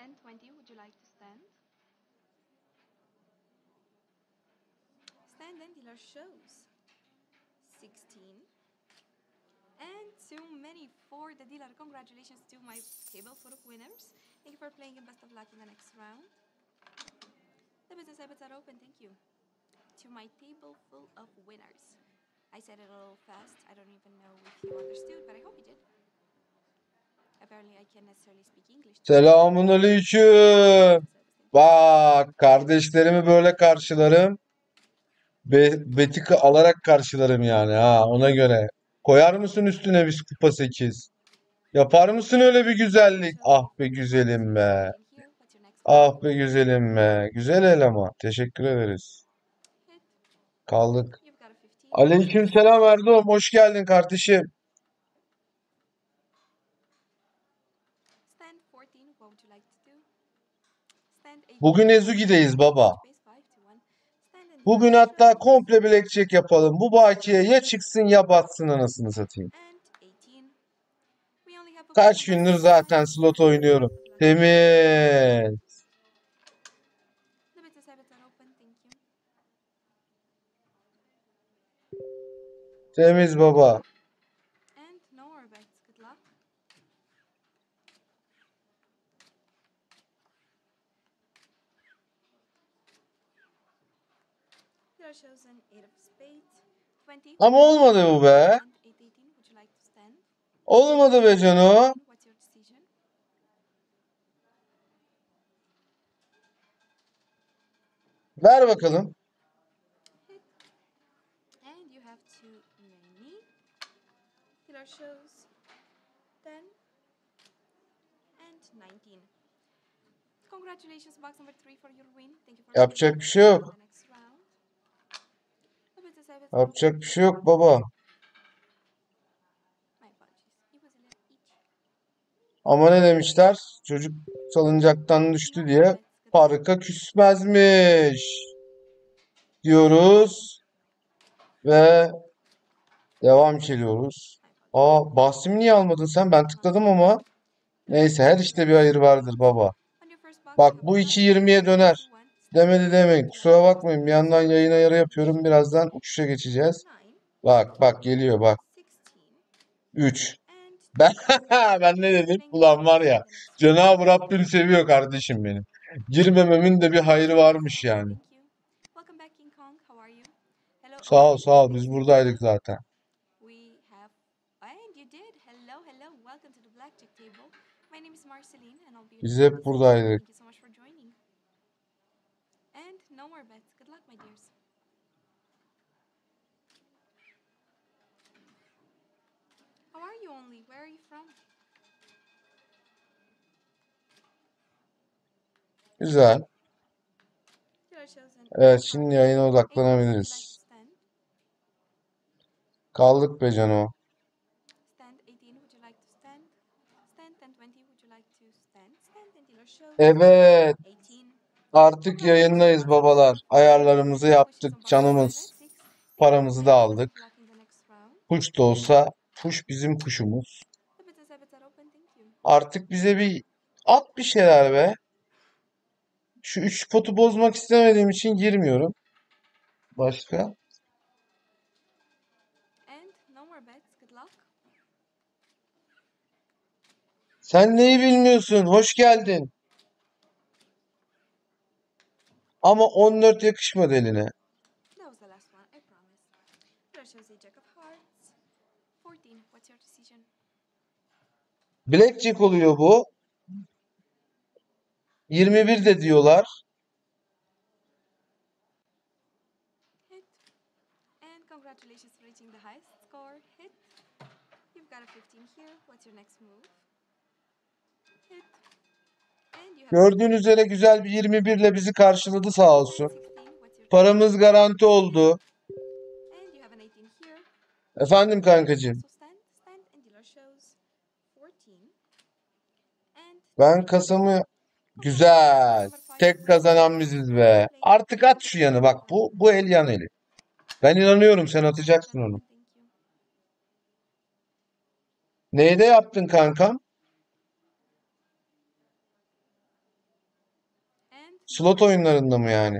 Stand 20, would you like to stand? Stand and dealer shows 16. And too many for the dealer. Congratulations to my table full of winners. Thank you for playing and best of luck in the next round. The business habits are open, thank you. To my table full of winners. I said it a little fast. I don't even know if you understood, but I hope you did. Apparently I can't necessarily speak English. Selamun aleyküm. Bak kardeşlerimi böyle karşılarım. Betika alarak karşılarım yani ha ona göre. Koyar mısın üstüne bir kupa 8? Yapar mısın öyle bir güzellik? Ah be güzelim be. Ah be güzelim be. Güzel eleman. Teşekkür ederiz. Kaldık. Aleyküm selam Erdoğan. Hoş geldin kardeşim. Bugün Ezugi'deyiz baba. Bugün hatta komple blackjack yapalım. Bu bakiye ya çıksın ya batsın anasını satayım. Kaç gündür zaten slot oynuyorum. Temiz. Temiz baba. Ama olmadı bu be. Olmadı be Cano. Ver bakalım. Yapacak bir şey yok. Yapacak bir şey yok baba. Ama ne demişler? Çocuk salıncaktan düştü diye parka küsmezmiş diyoruz ve devam ediyoruz. Aa Bahsim'i niye almadın sen? Ben tıkladım ama. Neyse her işte bir hayır vardır baba. Bak bu 2.20'ye döner. Demedi demeyin. Kusura bakmayın. Bir yandan yayın ayarı yapıyorum. Birazdan uçuşa geçeceğiz. Bak bak geliyor bak. 3. Ben, ben ne dedim? Ulan var ya. Cenab-ı Rabbim seviyor kardeşim benim. Girmememin de bir hayrı varmış yani. Sağ ol sağ ol. Biz buradaydık zaten. Biz hep buradaydık. Güzel. Evet şimdi yayına odaklanabiliriz. Kaldık be Cano. Evet. Artık yayındayız babalar. Ayarlarımızı yaptık canımız. Paramızı da aldık. Kuş da olsa kuş bizim kuşumuz. Artık bize bir at bir şeyler be. Şu 3 potu bozmak istemediğim için girmiyorum. Başka? Sen neyi bilmiyorsun? Hoş geldin. Ama 14 yakışmadı eline. Blackjack oluyor bu. 21 de diyorlar. Gördüğünüz üzere güzel bir 21 ile bizi karşıladı sağ olsun. Paramız garanti oldu. Efendim kankacığım. Ben kasamı güzel. Tek kazanan biziz be. Artık at şu yanı bak bu el yan eli. Ben inanıyorum sen atacaksın onu. Neyde yaptın kankam? Slot oyunlarında mı yani?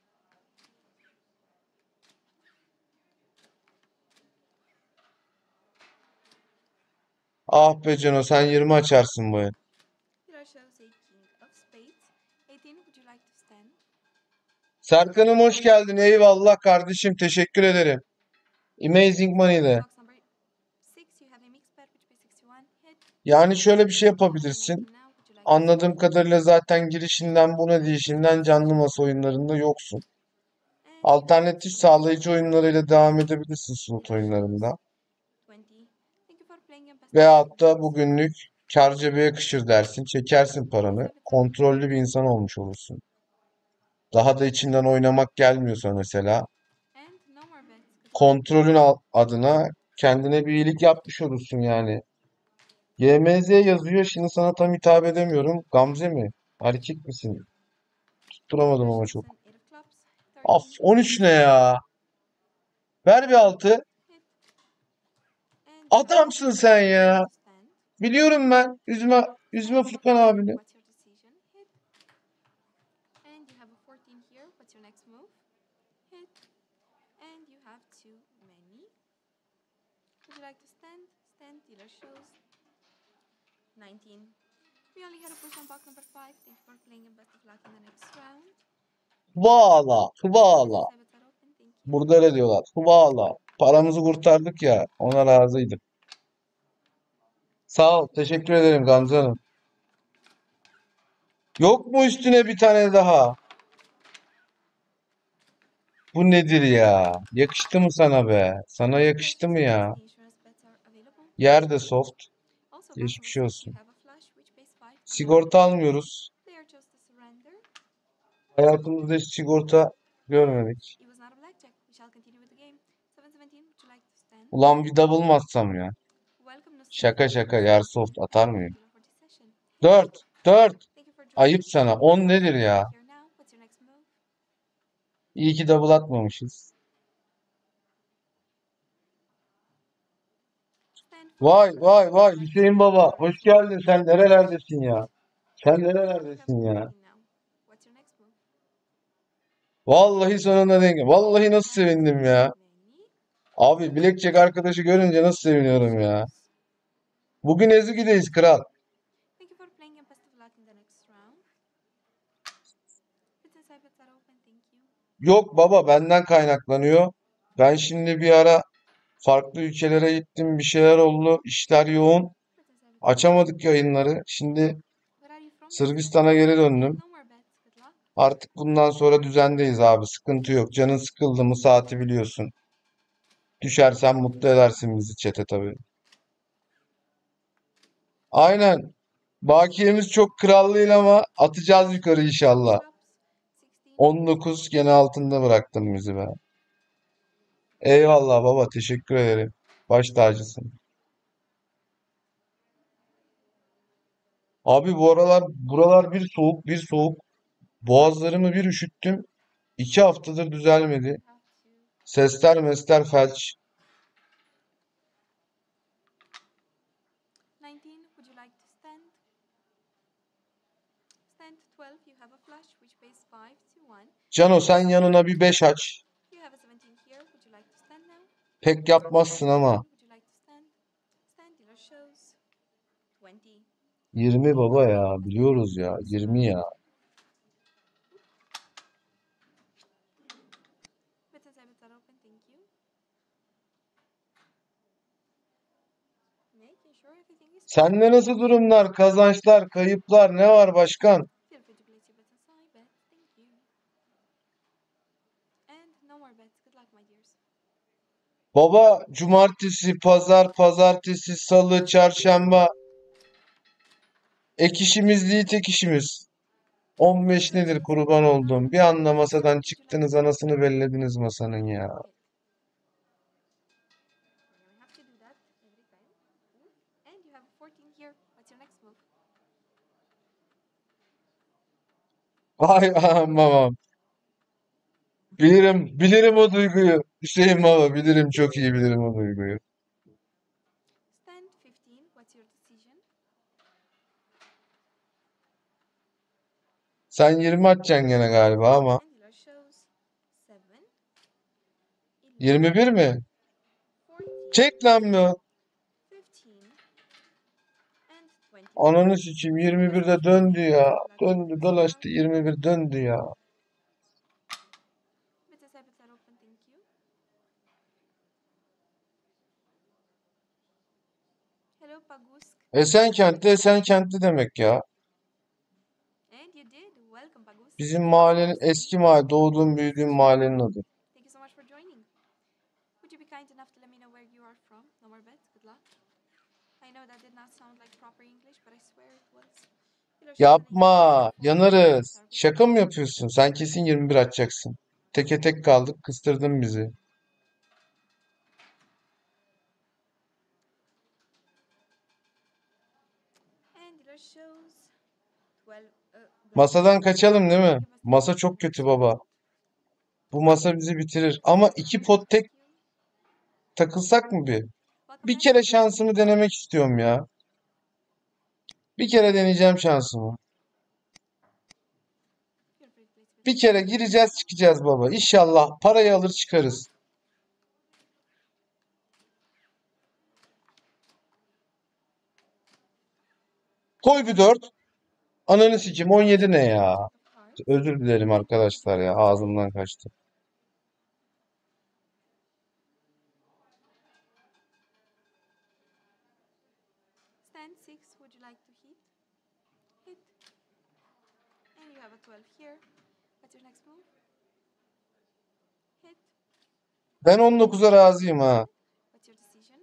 Ah be Cano, sen 20 açarsın bu el. Dealer shows a king of spades. 18, would you like to stand? Serkan'ım hoş geldin. Eyvallah kardeşim. Teşekkür ederim. Amazing Money'de. Box number 6, you have a mixed bet which pays 61. Hit. Yani şöyle bir şey Box number yapabilirsin. 19 now, would you like to Anladığım stand? kadarıyla zaten girişinden bu nedişinden canlı masa oyunlarında yoksun. And Alternatif sağlayıcı oyunlarıyla devam edebilirsin slot dealer shows oyunlarında. 20. Thank you for playing your best of luck Veyahut in the da next bugünlük kar cebe yakışır dersin. Çekersin paranı. Kontrollü bir insan olmuş olursun. Daha da içinden oynamak gelmiyorsa mesela. and no more bets. Good luck. Kontrolün adına kendine bir iyilik yapmış olursun yani. YMZ yazıyor. Şimdi sana tam hitap edemiyorum. Gamze mi? Erkek misin? Tutturamadım Dealer ama shows çok. an 8 of clubs. Af 13. 13 ne ya? Ver bir 6. Hit. And you have Adamsın sen would you ya. like to stand? Biliyorum ben. Üzme And Furkan abini. what's your decision? Hit. And you have a 14 here. What's your next move? Hit. And you have too many. Would you like to stand? Stand. Dealer shows 19. We only had a push on box number 5. Thank you for playing and best of luck in the next round. Hıvala. Hıvala. Business habits are open. Thank you. Burada öyle diyorlar. Hıvala. Paramızı kurtardık ya. Ona razıydık. Sağ ol. Teşekkür ederim Gamze Hanım. Yok mu üstüne bir tane daha? Bu nedir ya? Yakıştı mı sana be? Sana yakıştı mı ya? The insurance bets are available. Yer de soft. Also, box Geçmiş number 6, you olsun. have a flush which pays 5 to 1. Sigorta almıyoruz. Player chose to surrender. Hayatımızda hiç sigorta görmedik. It was not a blackjack. We shall continue with the game. 717, would you like to stand? Ulan bir double mı atsam ya? Welcome, Nusret. Şaka şaka yer soft atar mıyım? Dealer for this session. 4. 4. Thank you for joining. Ayıp sana. 10 nedir ya? Here now. What's your next move? İyi ki double atmamışız. Stand for Vay one. vay vay Like Hüseyin to Baba. stand. Hoş geldin. Sen nerelerdesin ya? Sen You have nerelerdesin ya? 14 now. What's your next move? Vallahi sonunda denk. Vallahi nasıl sevindim ya. Many. Abi Blackjack arkadaşı görünce nasıl seviniyorum ya. Bugün Ezugi'deyiz kral. Thank you for playing and best of luck in the next round. Business habits are open. Thank you. Yok baba benden kaynaklanıyor. Ben şimdi bir ara farklı ülkelere gittim. Bir şeyler oldu. İşler yoğun. Business habits. Açamadık yayınları. Şimdi Where are you from? Sırbistan'a geri döndüm. No more bets. Good luck. Artık bundan sonra düzendeyiz abi. Sıkıntı yok. Canın sıkıldı mı saati biliyorsun. Düşersen mutlu edersin bizi çete tabii. Aynen. Bakiyemiz çok kral değil ama atacağız yukarı inşallah. Clubs. 16. 19 gene altında bıraktın bizi be. Eyvallah baba teşekkür ederim. Baş tacısın. Abi bu aralar buralar bir soğuk bir soğuk. Boğazlarımı bir üşüttüm. 2 haftadır düzelmedi. Have to. Sesler mesler felç. 19. Would you like to stand? Stand 12. You have a flush which pays 5 to 1. Cano sen yanına bir 5 aç. You have a 17 here. Would you like to stand now? Pek yapmazsın ama. Would you like to stand? Stand. Dealer shows 20. 20 baba ya biliyoruz ya 20 ya. Business habits are open. Thank you. Making sure everything is Sende nasıl durumlar, kazançlar, kayıplar ne var başkan? Feel free to place your bets and side bets. Thank you. And no more bets. Good luck, my dears. Baba cumartesi, pazar, pazartesi, salı, çarşamba ek işimiz değil tek işimiz. 15 nedir kurban olduğum. Bir anda masadan çıktınız anasını bellediniz masanın ya. We're gonna have to do that every time. And you have a 14 here. What's your next move? Ay aman. Bilirim o duyguyu. Hüseyin baba bilirim çok iyi bilirim o duyguyu. Stand 15. What's your decision? Sen 20 atacaksın gene galiba ama. And dealer shows 7, 11, 21 mi? 14, Çek lan mı? 15, and 20. Ananı sikeyim, Thank you best of 21'de luck döndü again. ya. Best of luck in the Döndü next dolaştı, round. 21 döndü ya. Bits are open, thank you. Hello Pagusk. Esenkent'te Esenkent'te demek ya. And you did. Welcome Pagusk. Bizim Thank you so mahallenin much for eski joining. mahalle, doğduğum büyüdüğüm mahallenin adı. Thank you so much for joining. Would you be kind enough to let me know where you are from? No more bets. Good luck. I know that did not sound like proper English, but I swear it was. Dealer shows an 18, Yapma, 4, yanarız. serving. Şaka mı yapıyorsun? Sen kesin 21 atacaksın. Teke tek kaldık, kıstırdın bizi. And dealer shows 12. Masadan kaçalım değil mi? Thank you best of Masa luck in çok the kötü next baba. round. Bu masa bizi bitirir. Ama Thank you iki very much. pot tek Thank you. takılsak mı bir? Welcome Bir back. kere şansımı denemek istiyorum ya. Bir kere deneyeceğim şansımı. Feel free to place a bit Bir of kere pressure on gireceğiz yourself. çıkacağız baba. İnşallah parayı alır çıkarız. Koy bir 4. Ananı sikeyim 17 ne ya? Jack of hearts. Özür dilerim And you have a arkadaşlar ya. 7 of spades. Ağzımdan kaçtı. Stand 6. Would you like to hit? Hit. And you have a 12 here. What's your next move? Hit. Ben 19'a razıyım ha. What's your decision?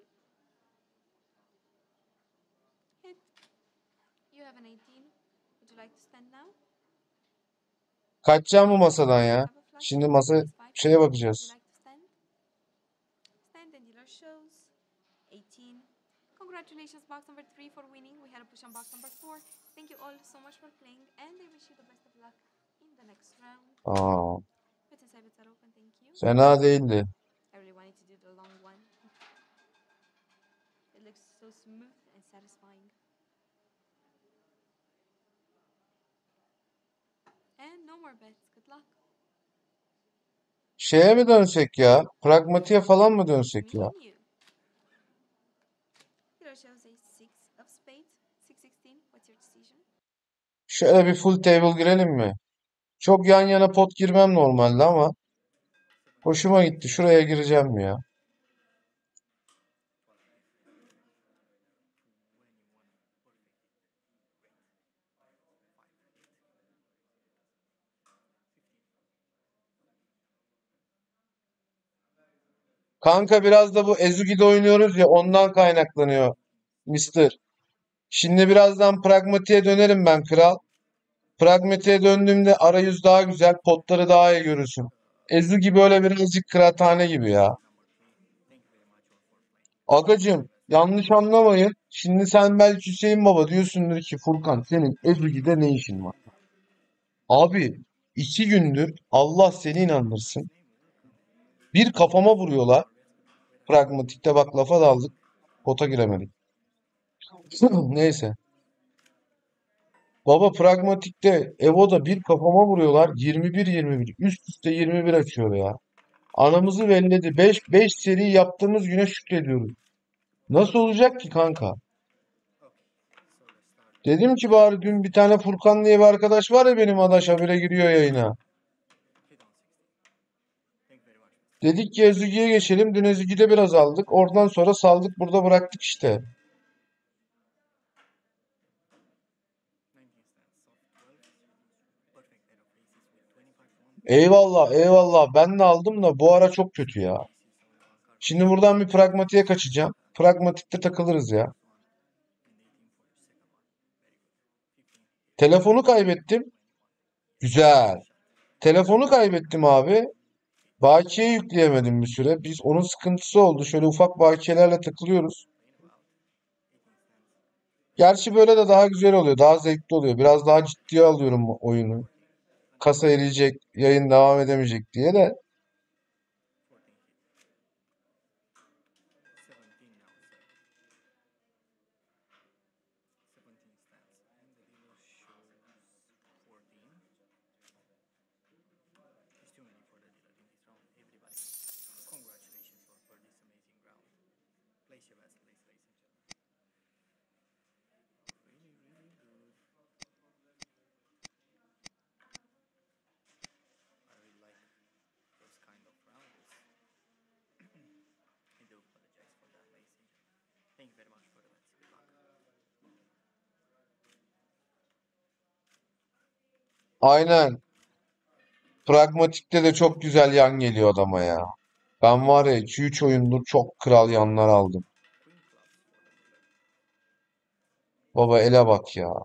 Hit. You have an 18. Would you like to stand now? Kaçacağım bu masadan ya. Have a flush. Şimdi masa It's 5. şeye Would you bakacağız. like to stand? Stand and dealer shows 18. Congratulations, box number 3 for winning. We had a push on box number 4. Thank you all so much for playing, and I wish you the best of luck in the next round. Aa, Bits and savits are open, thank you. fena değildi. I really wanted to do the long one. It looks so smooth and satisfying. And no more bets. Good luck. Şeye mi dönsek ya? Pragmatiğe falan mı dönsek Me ya? and you. Dealer shows a 6 of spades. 6-16. What's your decision? Şöyle bir full table girelim mi? Çok yan yana pot girmem normalde ama hoşuma gitti. Şuraya gireceğim ya. Kanka biraz da bu Ezugi'de oynuyoruz ya ondan kaynaklanıyor Mister. Şimdi birazdan pragmatiğe dönerim ben kral. Pragmatiğe döndüğümde arayüz daha güzel, potları daha iyi görürsün. Ezugi böyle birazcık kıraathane gibi ya. Agacım yanlış anlamayın. Şimdi sen belki Hüseyin Baba diyorsundur ki Furkan senin Ezugi'de ne işin var? Abi 2 gündür Allah seni inandırsın. Bir kafama vuruyorlar. Pragmatikte bak lafa daldık. Pota giremedik. Neyse. Baba pragmatikte Evo'da bir kafama vuruyorlar. 21-21. Üst üste 21 açıyor ya. Anamızı belledi. 5 seri yaptığımız güne şükrediyoruz. Nasıl olacak ki kanka? Dedim ki bari dün bir tane Furkan diye bir arkadaş var ya benim adaş habire giriyor yayına. Dedik ki Ezugi'ye geçelim. Dün Ezugi'de biraz aldık. Oradan sonra saldık burada bıraktık işte. Eyvallah eyvallah ben de aldım da bu ara çok kötü ya. Şimdi buradan bir pragmatiğe kaçacağım. Pragmatikte takılırız ya. Telefonu kaybettim. Güzel. Telefonu kaybettim abi. Bakiye yükleyemedim bir süre. Biz onun sıkıntısı oldu. Şöyle ufak bakiyelerle takılıyoruz. Gerçi böyle de daha güzel oluyor. Daha zevkli oluyor. Biraz daha ciddiye alıyorum bu oyunu. Kasa eriyecek, yayın devam edemeyecek diye de. Aynen. Pragmatikte de çok güzel yan geliyor adama ya. Ben var ya 2-3 oyundur çok kral yanlar aldım. Baba ele bak ya.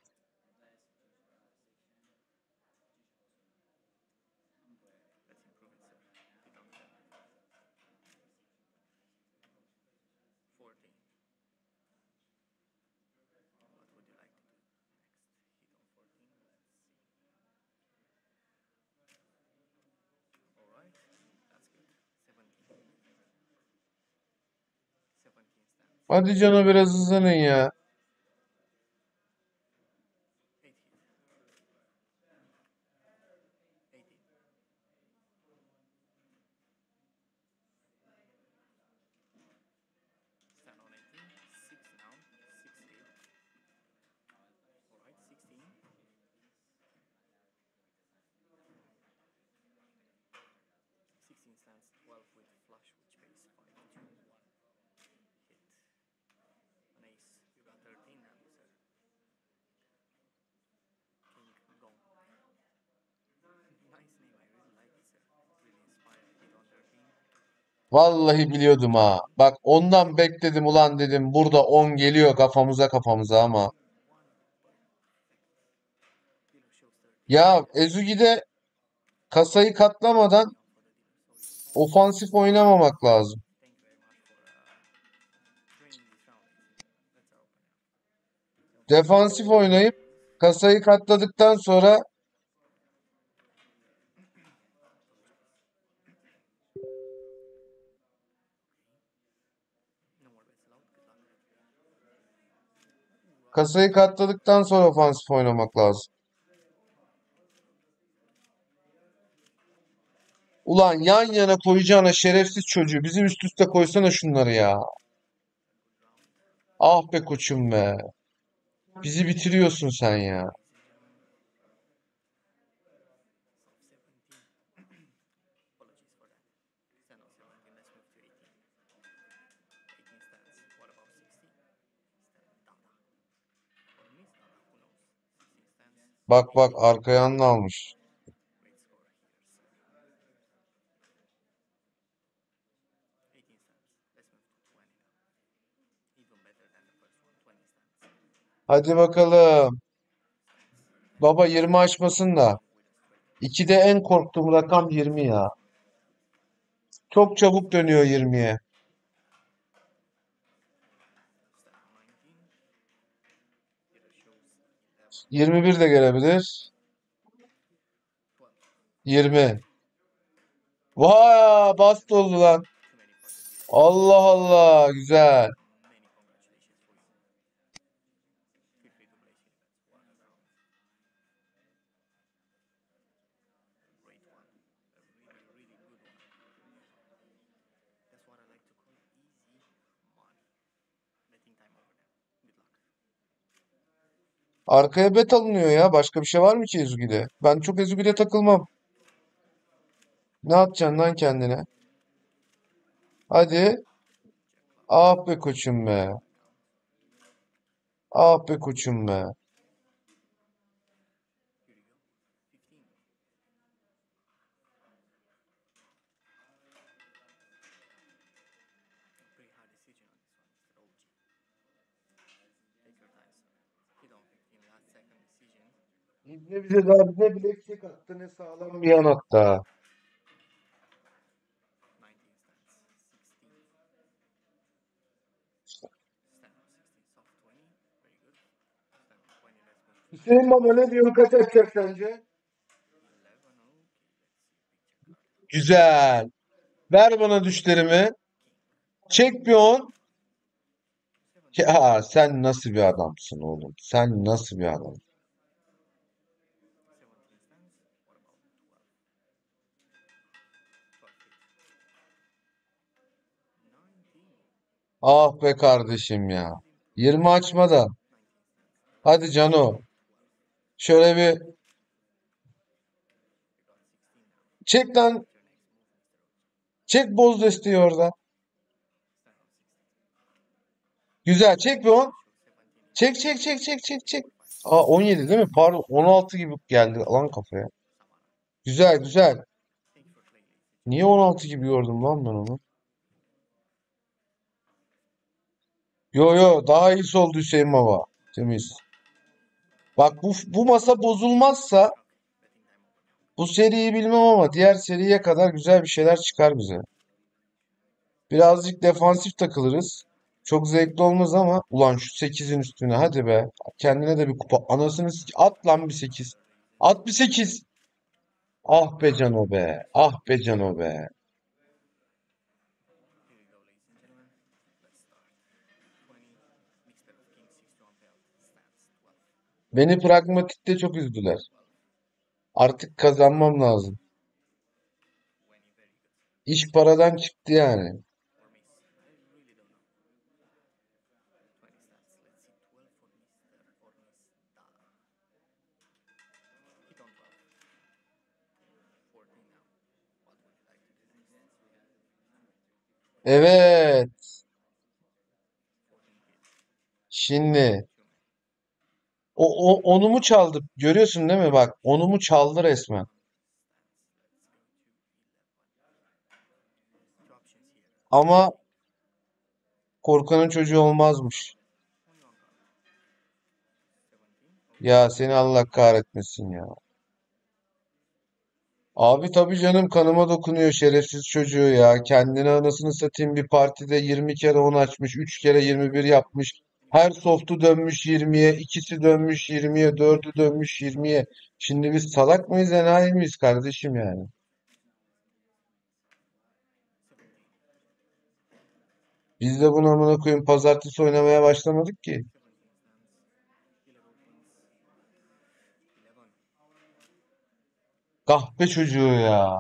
Hadi canım biraz hızlanın ya. Vallahi biliyordum ha. Bak ondan bekledim ulan dedim. Burada 10 geliyor kafamıza ama. Ya Ezugi'de kasayı katlamadan ofansif oynamamak lazım. Defansif oynayıp kasayı katladıktan sonra ofansif oynamak lazım. Ulan yan yana koyacağına şerefsiz çocuğu bizim üst üste koysana şunları ya. Ah be koçum be. Bizi bitiriyorsun sen ya. Bak bak arka yanını almış. Hadi bakalım. Baba 20 açmasın da. 2'de en korktuğum rakam 20 ya. Çok çabuk dönüyor 20'ye. 21 de gelebilir. 20. Vay bast oldu lan. Allah Allah güzel. Arkaya bet alınıyor ya. Başka bir şey var mı ki Ezugi'de? Ben çok Ezugi'de takılmam. Ne atacaksın lan kendine? Hadi. Ah be koçum be. Ah be koçum be. Ne bize daha ne bileklik attı ne sağlam bir yan attı ha. Hüseyin Baba ne diyor kaç atacak sence? Güzel. Ver bana düşlerimi. Çek bir 10. Ya sen nasıl bir adamsın oğlum? Sen nasıl bir adam? Ah be kardeşim ya. 20 açma da. Hadi Cano. Şöyle bir çek lan. Çek boz desteği orada. Güzel. Çek bir 10. Çek çek çek çek çek çek. Aa 17 değil mi? Pardon 16 gibi geldi lan kafaya. Güzel güzel. Niye 16 gibi gördüm lan ben onu? Yo yo daha iyisi oldu Hüseyin Baba. Temiz. Bak bu masa bozulmazsa bu seriyi bilmem ama diğer seriye kadar güzel bir şeyler çıkar bize. Birazcık defansif takılırız. Çok zevkli olmaz ama ulan şu 8'in üstüne hadi be. Kendine de bir kupa. Anasını at lan bir 8. At bir 8. Ah be Cano be. Ah be Cano be. Beni pragmatikte çok üzdüler. Artık kazanmam lazım. İş paradan çıktı yani. Evet. Şimdi onu mu çaldı? Görüyorsun değil mi? Bak onu mu çaldı resmen. Ama korkanın çocuğu olmazmış. Ya seni Allah kahretmesin ya. Abi tabii canım kanıma dokunuyor şerefsiz çocuğu ya. Kendine anasını satayım bir partide 20 kere 10 açmış, 3 kere 21 yapmış. Her soft'u dönmüş 20'ye, ikisi dönmüş 20'ye, dördü dönmüş 20'ye. Şimdi biz salak mıyız, enayi miyiz kardeşim yani? Biz de bunu amına koyayım pazartesi oynamaya başlamadık ki. Kahpe çocuğu ya.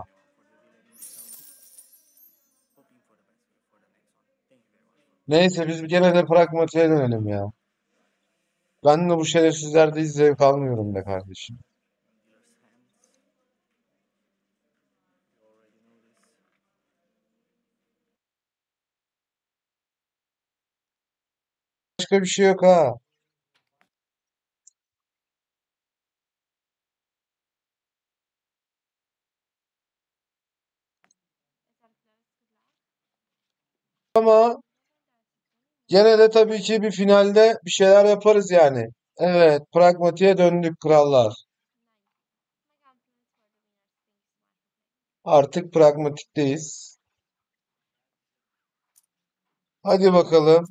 Neyse biz bir gene de pragmatiğe dönelim ya. Ben de bu şerefsizlerde hiç zevk almıyorum be kardeşim. Başka bir şey yok ha. Ama gene de tabii ki bir finalde bir şeyler yaparız yani. Evet, pragmatiğe döndük krallar. Artık pragmatikteyiz. Hadi bakalım.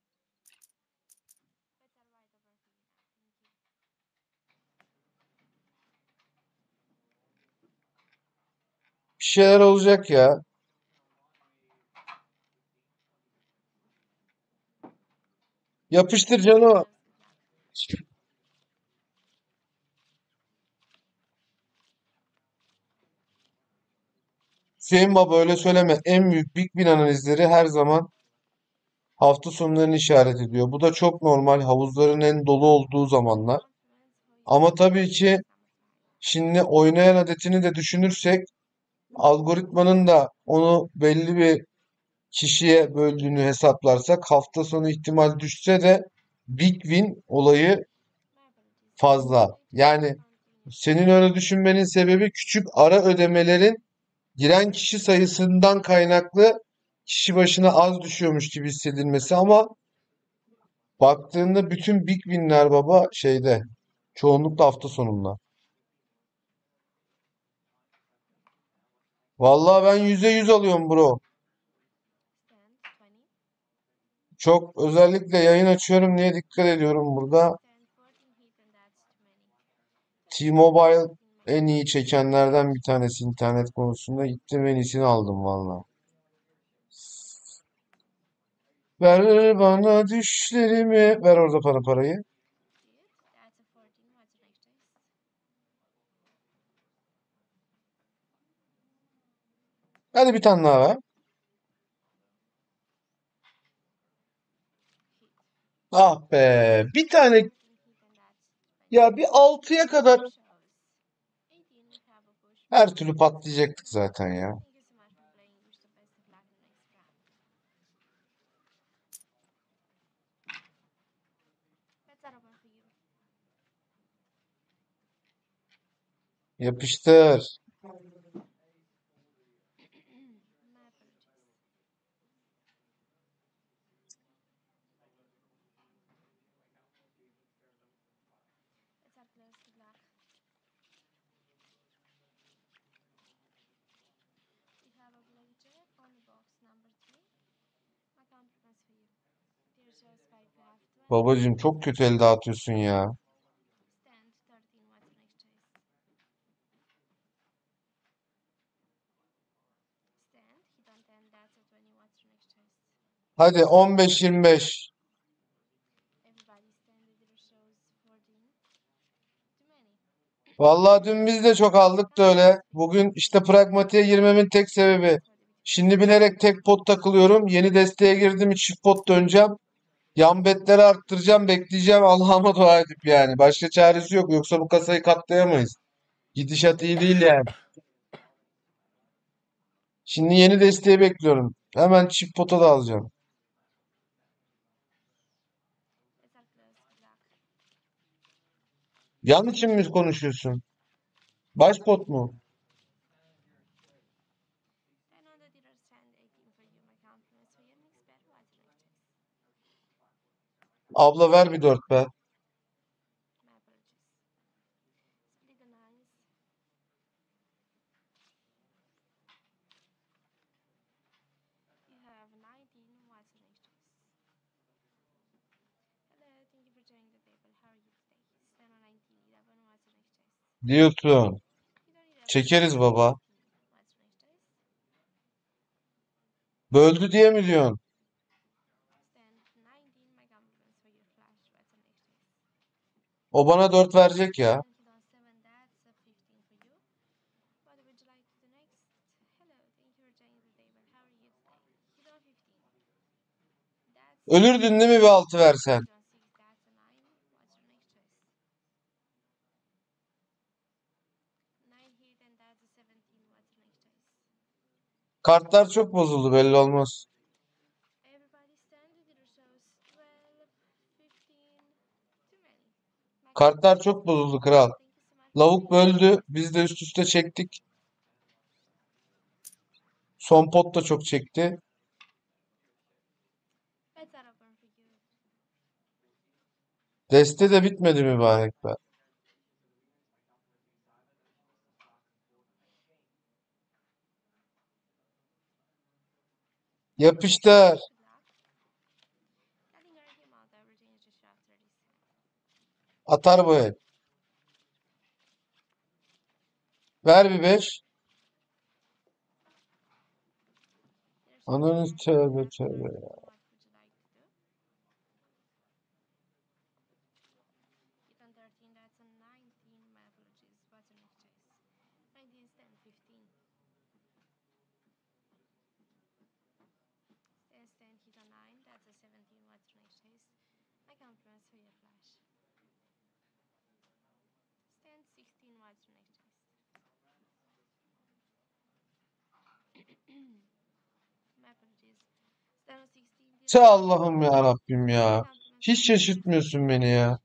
Bir şeyler olacak ya. Yapıştır Cano. Hüseyin Baba öyle söyleme. En büyük Big Bin analizleri her zaman hafta sonlarını işaret ediyor. Bu da çok normal. Havuzların en dolu olduğu zamanlar. Ama tabii ki şimdi oynayan adetini de düşünürsek algoritmanın da onu belli bir kişiye böldüğünü hesaplarsak hafta sonu ihtimal düşse de Big Win olayı fazla. Yani senin öyle düşünmenin sebebi küçük ara ödemelerin giren kişi sayısından kaynaklı kişi başına az düşüyormuş gibi hissedilmesi ama baktığında bütün Big Win'ler baba şeyde çoğunlukla hafta sonunda. Vallahi ben %100 alıyorum bro. Çok özellikle yayın açıyorum diye dikkat ediyorum burada. T-Mobile en iyi çekenlerden bir tanesi internet konusunda. Gittim en iyisini aldım valla. Ver bana düşlerimi. Ver orada parayı. Hadi bir tane daha ver. Ah be. Bir tane ya bir 6'ya kadar her türlü patlayacaktık zaten ya. Yapıştır. Babacığım çok kötü el dağıtıyorsun ya. Hadi 15-25. Vallahi dün biz de çok aldık da öyle. Bugün işte pragmatiğe girmemin tek sebebi. Şimdi bilerek tek pot takılıyorum. Yeni desteğe girdim. Çift pot döneceğim. Yan betleri arttıracağım. Bekleyeceğim. Allah'ıma dua edip yani. Başka çaresi yok. Yoksa bu kasayı katlayamayız. Gidişat iyi değil yani. Şimdi yeni desteği bekliyorum. Hemen çift pota da alacağım. Yan için mi konuşuyorsun? Baş pot mu? Abla ver bir 4 be. Diyorsun. Çekeriz baba. Böldü diye mi diyorsun? O bana 4 verecek ya. Ölürdün değil mi bir 6 versen? Kartlar çok bozuldu belli olmaz. Kartlar çok bozuldu kral. Lavuk böldü. Biz de üst üste çektik. Son pot da çok çekti. Deste de bitmedi mübarek be. Yapıştır. Atar bu el. Ver bir 5. Ananı tövbe tövbe. Tı Allah'ım ya Rabbim ya. Hiç şaşırtmıyorsun beni ya.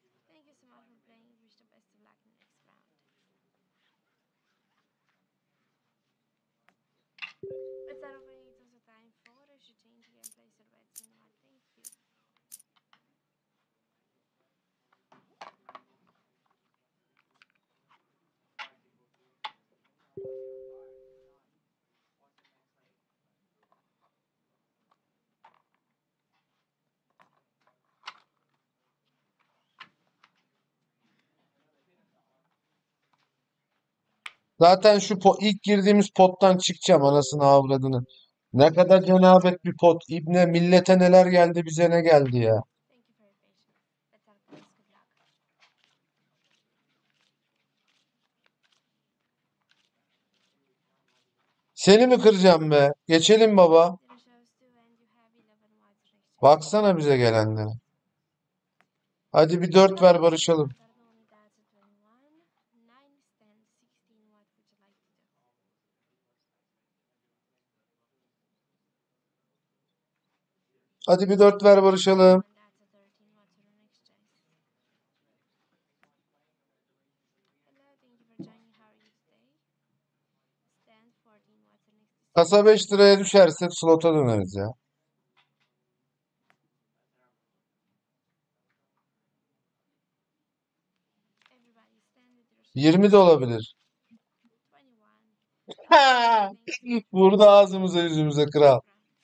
Zaten şu ilk girdiğimiz pottan çıkacağım anasını avradını. Ne kadar cenabet bir pot. İbne millete neler geldi bize ne geldi ya. Seni mi kıracağım be? Geçelim baba. Baksana bize gelenlere. Hadi bir 4 ver barışalım. Hadi bir 4 ver barışalım. Kasa 5 liraya düşerse slota döneriz ya. 20 de olabilir. Burada ağzımıza yüzümüze kral.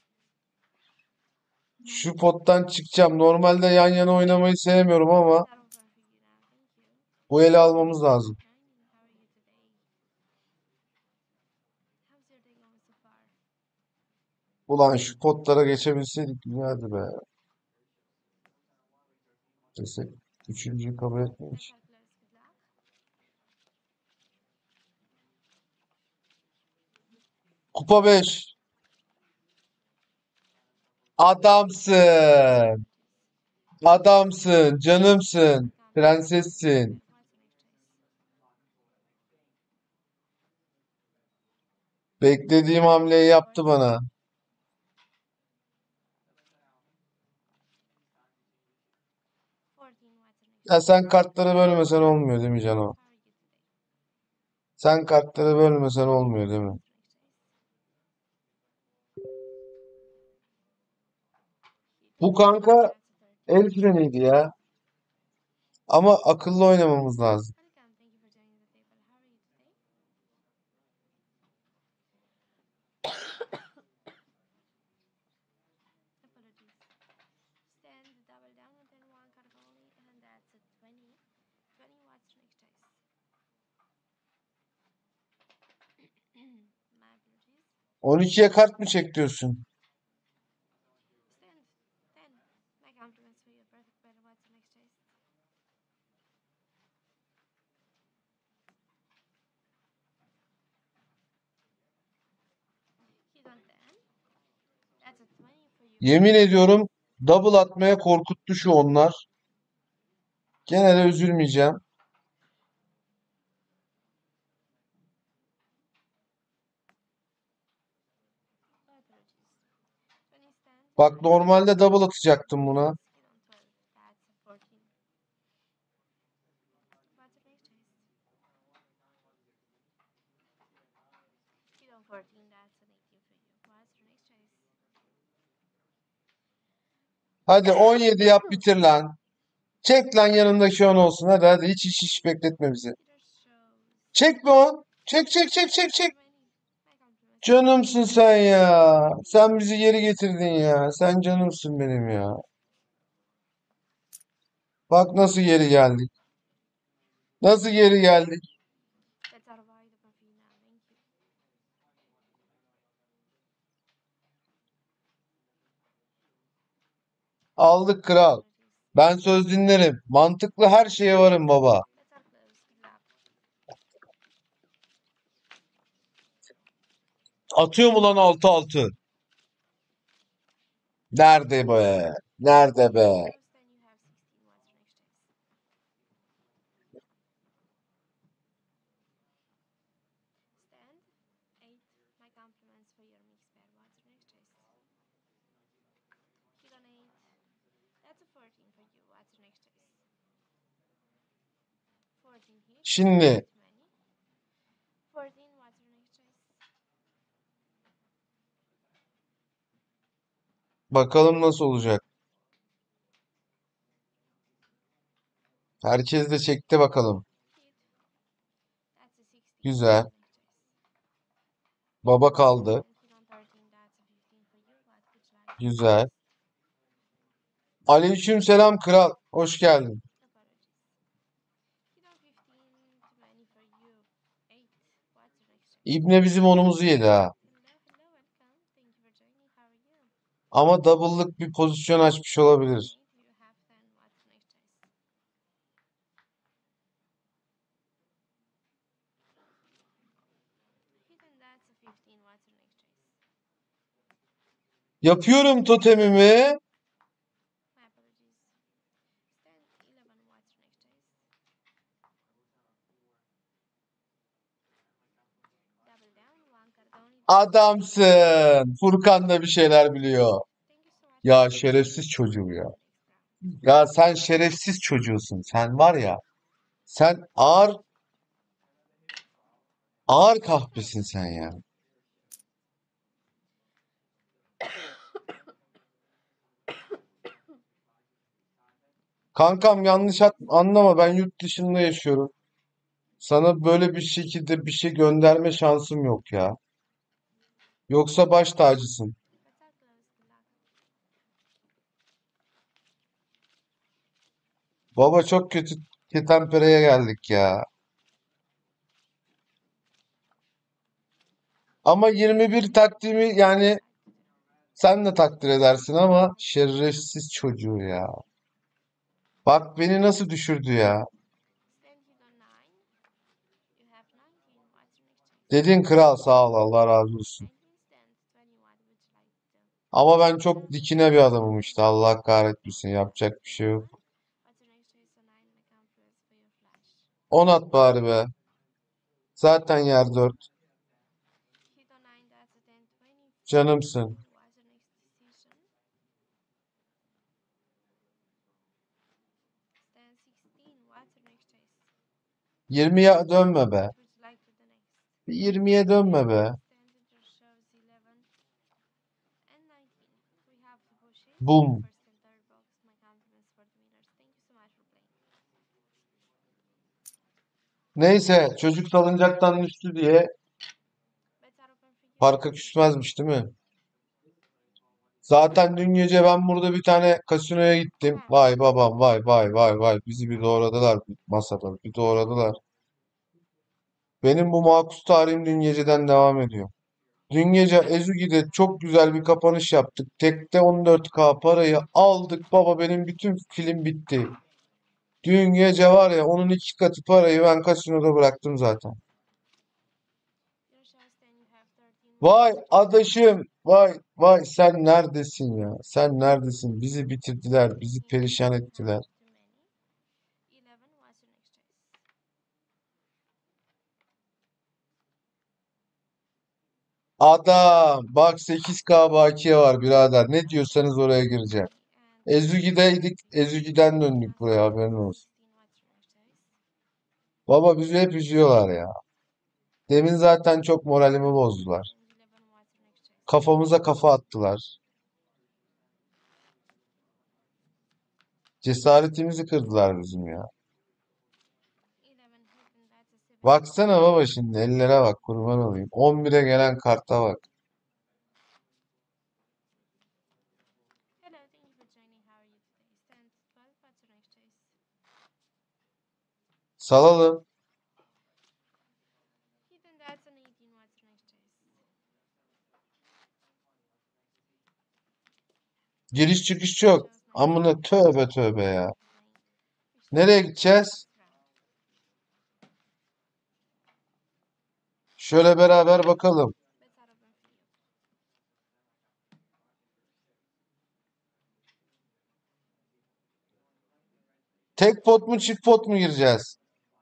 Şu pottan çıkacağım. Normalde yan yana oynamayı sevmiyorum ama bu eli almamız lazım. Ulan şu potlara geçebilseydik güzeldi be. Desek. Üçüncüyü kabul etmemiş. Kupa 5. Adamsın. Adamsın. Canımsın. Prensessin. Beklediğim hamleyi yaptı bana. Ya sen kartları bölmesen olmuyor değil mi Cano? Sen kartları bölmesen olmuyor değil mi? Bu kanka el freniydi ya. Ama akıllı oynamamız lazım. On 12'ye kart mı çek diyorsun? Yemin ediyorum double atmaya korkuttu şu onlar. Gene de üzülmeyeceğim. Bak normalde double atacaktım buna. Hadi 17 yap bitir lan. Çek lan yanındaki 10 olsun. Hadi hadi hiç bekletme bizi. Çek bir 10. Çek çek çek çek çek. Canımsın sen ya. Sen bizi geri getirdin ya. Sen canımsın benim ya. Bak nasıl geri geldik. Nasıl geri geldik. Aldık kral. Ben söz dinlerim. Mantıklı her şeye varım baba. Atıyor mu lan 6-6? Nerede be? Nerede be? Şimdi bakalım nasıl olacak. Herkes de çekti bakalım. Güzel. Baba kaldı. Güzel. Aleyküm selam kral. Hoş geldin. İbne bizim onumuzu yedi ha. Ama double'lık bir pozisyon açmış olabilir. Yapıyorum totemimi. Adamsın. Furkan da bir şeyler biliyor. Ya şerefsiz çocuğu ya. Ya sen şerefsiz çocuğusun. Sen var ya. Sen ağır ağır kahpesin sen ya. Kankam yanlış anlama, ben yurt dışında yaşıyorum. Sana böyle bir şekilde bir şey gönderme şansım yok ya. Yoksa baş tacısın. Baba çok kötü ketenpereye geldik ya. Ama 21 takdimi yani sen de takdir edersin ama şerefsiz çocuğu ya. Bak beni nasıl düşürdü ya. Dedin kral, sağ ol, Allah razı olsun. Ama ben çok dikine bir adamım işte, Allah kahretmesin, yapacak bir şey yok. 10 at bari be. Zaten yer 4. Canımsın. 20'ye dönme be. Bir 20'ye dönme be. Bum. Neyse, çocuk salıncaktan düştü diye parka küsmezmiş değil mi? Zaten dün gece ben burada bir tane kasinoya gittim. Vay babam, vay vay vay vay. Bizi bir doğradılar masada. Bir doğradılar. Benim bu makus tarihim dün geceden devam ediyor. Dün gece Ezugi'de çok güzel bir kapanış yaptık. Tekte 14K parayı aldık baba, benim bütün film bitti. Dün gece var ya, onun 2 katı parayı ben kasinoda bıraktım zaten. Vay adaşım, vay vay, sen neredesin ya? Sen neredesin? Bizi bitirdiler, bizi perişan ettiler. Adam bak, 8K bakiye var birader. Ne diyorsanız oraya gireceğim. Ezugi'deydik, Ezugi'den döndük buraya, haberin olsun. Baba bizi hep üzüyorlar ya. Demin zaten çok moralimi bozdular. Kafamıza kafa attılar. Cesaretimizi kırdılar bizim ya. Baksana baba, şimdi ellere bak, kurban olayım. 11'e gelen karta bak. Salalım. Giriş çıkış yok. Amına tövbe tövbe ya. Nereye gideceğiz? Şöyle beraber bakalım. Tek pot mu çift pot mu gireceğiz?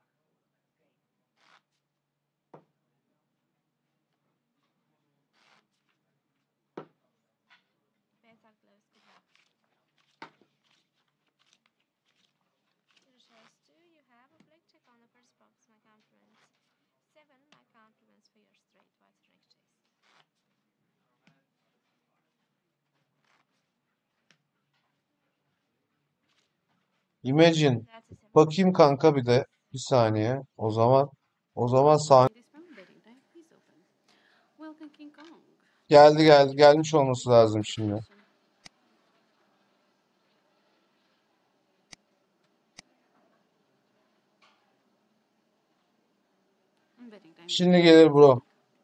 Imagine. Bakayım kanka bir de. Bir saniye. O zaman saniye. Geldi geldi. Gelmiş olması lazım şimdi. Şimdi gelir bro.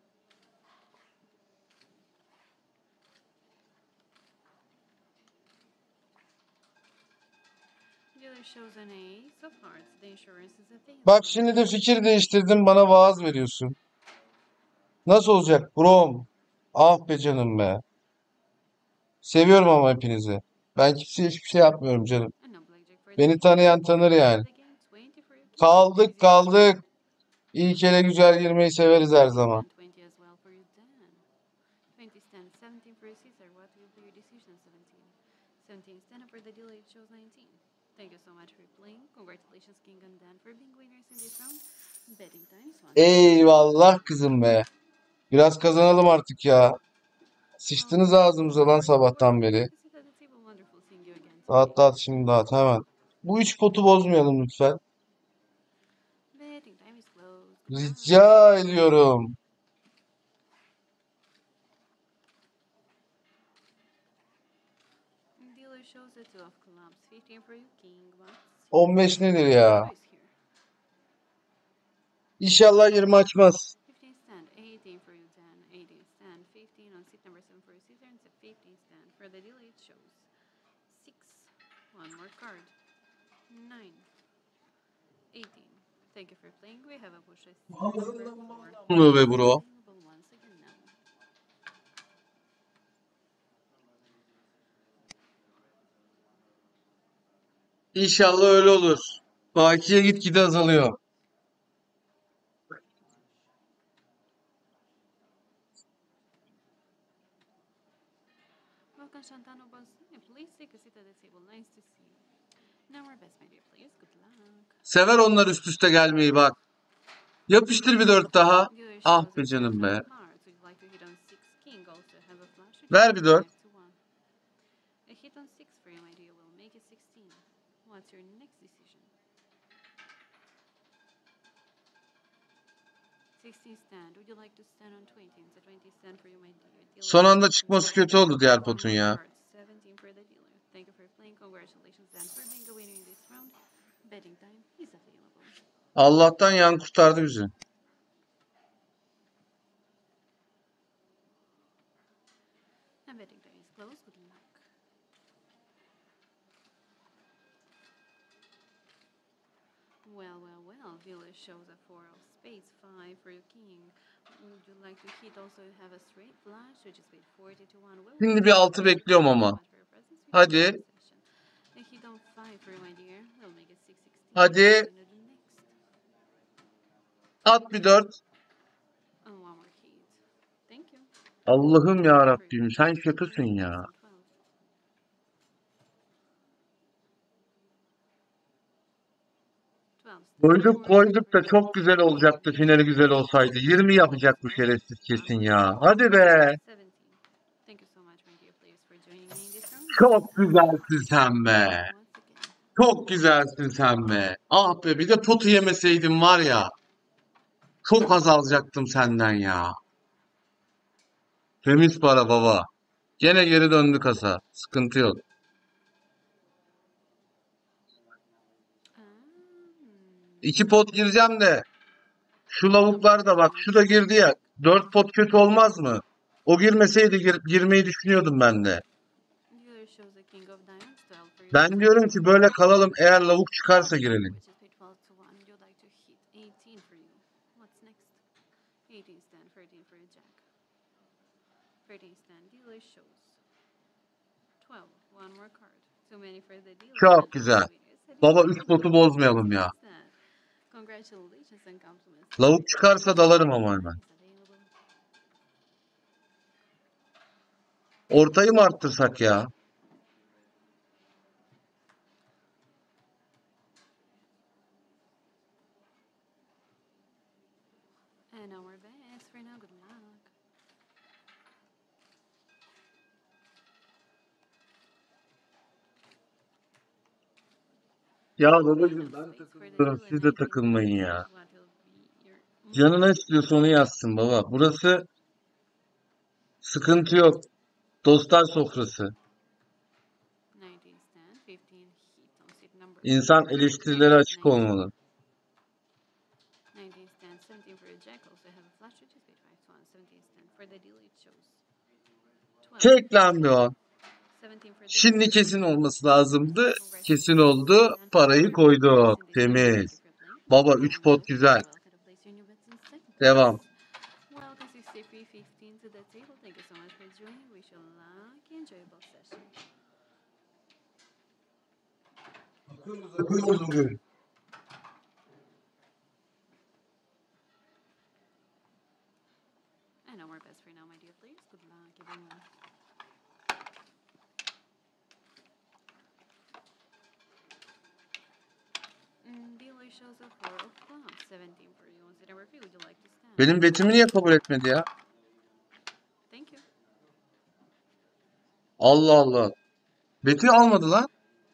Bak şimdi de fikir değiştirdin, bana vaaz veriyorsun. Nasıl olacak brom? Ah be canım be. Seviyorum ama hepinizi. Ben kimseye hiçbir şey yapmıyorum canım. Beni tanıyan tanır yani. Kaldık kaldık. İyi kere güzel girmeyi severiz her zaman. Eyvallah kızım be. Biraz kazanalım artık ya. Sıçtınız ağzımıza lan sabahtan beri. Dağıt dağıt şimdi dağıt hemen. Bu 3 potu bozmayalım lütfen. Rica ediyorum. Dealer shows a two of clubs. 15 for you, king. What? 15 nedir ya? Choice here. İnşallah 20 açmaz. 15 stand. 18 for you, 10. 18 stand. 15 on seat number 7 for you, Caesar. And it's a 15 stand. For the dealer, it shows 6. One more card. 9. 18. Thank you for playing. We have a push. Damlıyor be bro. Once again now. İnşallah öyle olur. Bakiye gitgide azalıyor. Welcome, Shantano Bonsi. Please take a seat at the table. Nice to see you. Now our best, my dear players. Good luck. Sever onlar üst üste gelmeyi bak. Yapıştır bir 4 daha. Ah be canım be. Ver bir 4. A hit on 6 for you, my dear, will make it 16. What's your next decision? 16 stand. Would you like to stand on 20? It's a 20 stand for you, my dear. Son anda çıkması kötü oldu diğer potun ya. 17 for the dealer. Thank you for playing. Congratulations, and for being a winner in this round. Betting time is available. Allah'tan yan kurtardı bizi. And betting time is closed. Good luck. Well. Dealer shows a 4 of spades, 5 for your king. Would you like to hit also have a straight flush, which is paid 40 to 1? Well, Şimdi bir 6 bekliyorum ama. Hadi. A hit on 5 for you, my dear. We'll make it 6-16. Hadi. At bir 4. And one more hit. Thank you. Allah'ım ya Rabbim sen şakasın ya. Koyduk da çok güzel olacaktı finali güzel olsaydı. 20 yapacak bu şerefsiz kesin ya. Hadi be. Çok güzelsin sen be. Çok güzelsin sen be. Ah be bir de potu yemeseydim var ya. Çok az alacaktım senden ya. Temiz para baba. Gene geri döndü kasa. Sıkıntı yok. İki pot gireceğim de. Şu lavuklar da bak. Şu da girdi ya. 4 pot kötü olmaz mı? O girmeseydi girmeyi düşünüyordum ben de. Ben diyorum ki böyle kalalım. Eğer lavuk çıkarsa girelim. Çok güzel. Baba 3 potu bozmayalım ya. Lavuk çıkarsa dalarım ama hemen. Ortayı mı arttırsak ya? Ya babacığım ben takılıyorum. Siz de takılmayın ya. Canı ne istiyorsa onu yazsın baba. Burası sıkıntı yok. Dostlar sofrası. İnsan eleştirilere açık olmalı. Çek lan bir o. Şimdi kesin olması lazımdı. Kesin oldu. Parayı koyduk. Temiz. Baba 3 pot güzel. Devam. Akıyoruz bugün. shows a four of clubs, 17 for you. Is it a repeat? Would you like to stand? Benim betimi niye kabul etmedi ya? Thank you. Allah Allah. Beti almadı lan.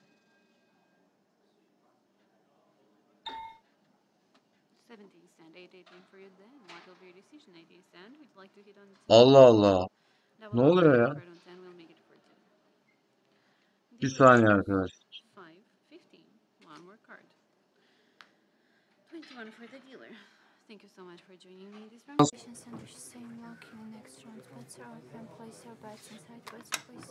17 stand, 8-18 for you then. What will be your decision? 18 stand. Would you like to hit on the Allah Allah. That Ne will oluyor be ya? card on 10. We'll make it for 2. Bir Dealer saniye arkadaşlar. 5, 15. One more card. 21 for the dealer. Thank you so much for joining me this round. Center same lock in the next round. Bets are open. Place your bets inside bets, please.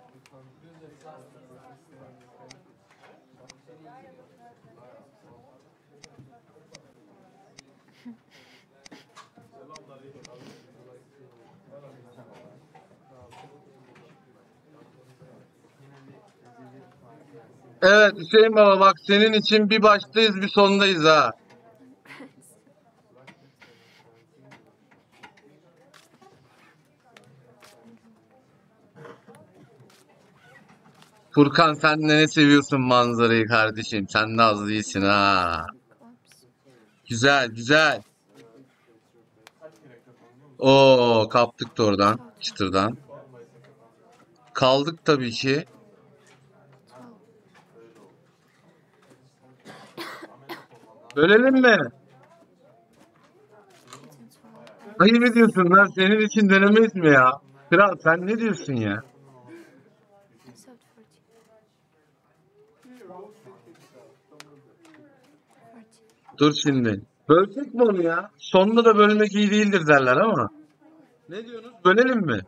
Evet Hüseyin Baba bak senin için bir baştayız bir sondayız ha. Furkan sen de ne seviyorsun manzarayı kardeşim. Sen de az değilsin ha. Güzel güzel. Oo kaptık da oradan çıtırdan. Kaldık tabii ki. Bölelim mi? Ayıp ediyorsun lan senin için denemeyiz mi ya? Kral sen ne diyorsun ya? Dur şimdi. Bölsek mi onu ya? Sonunda da bölmek iyi değildir derler ama. Ne diyorsunuz? Bölelim mi?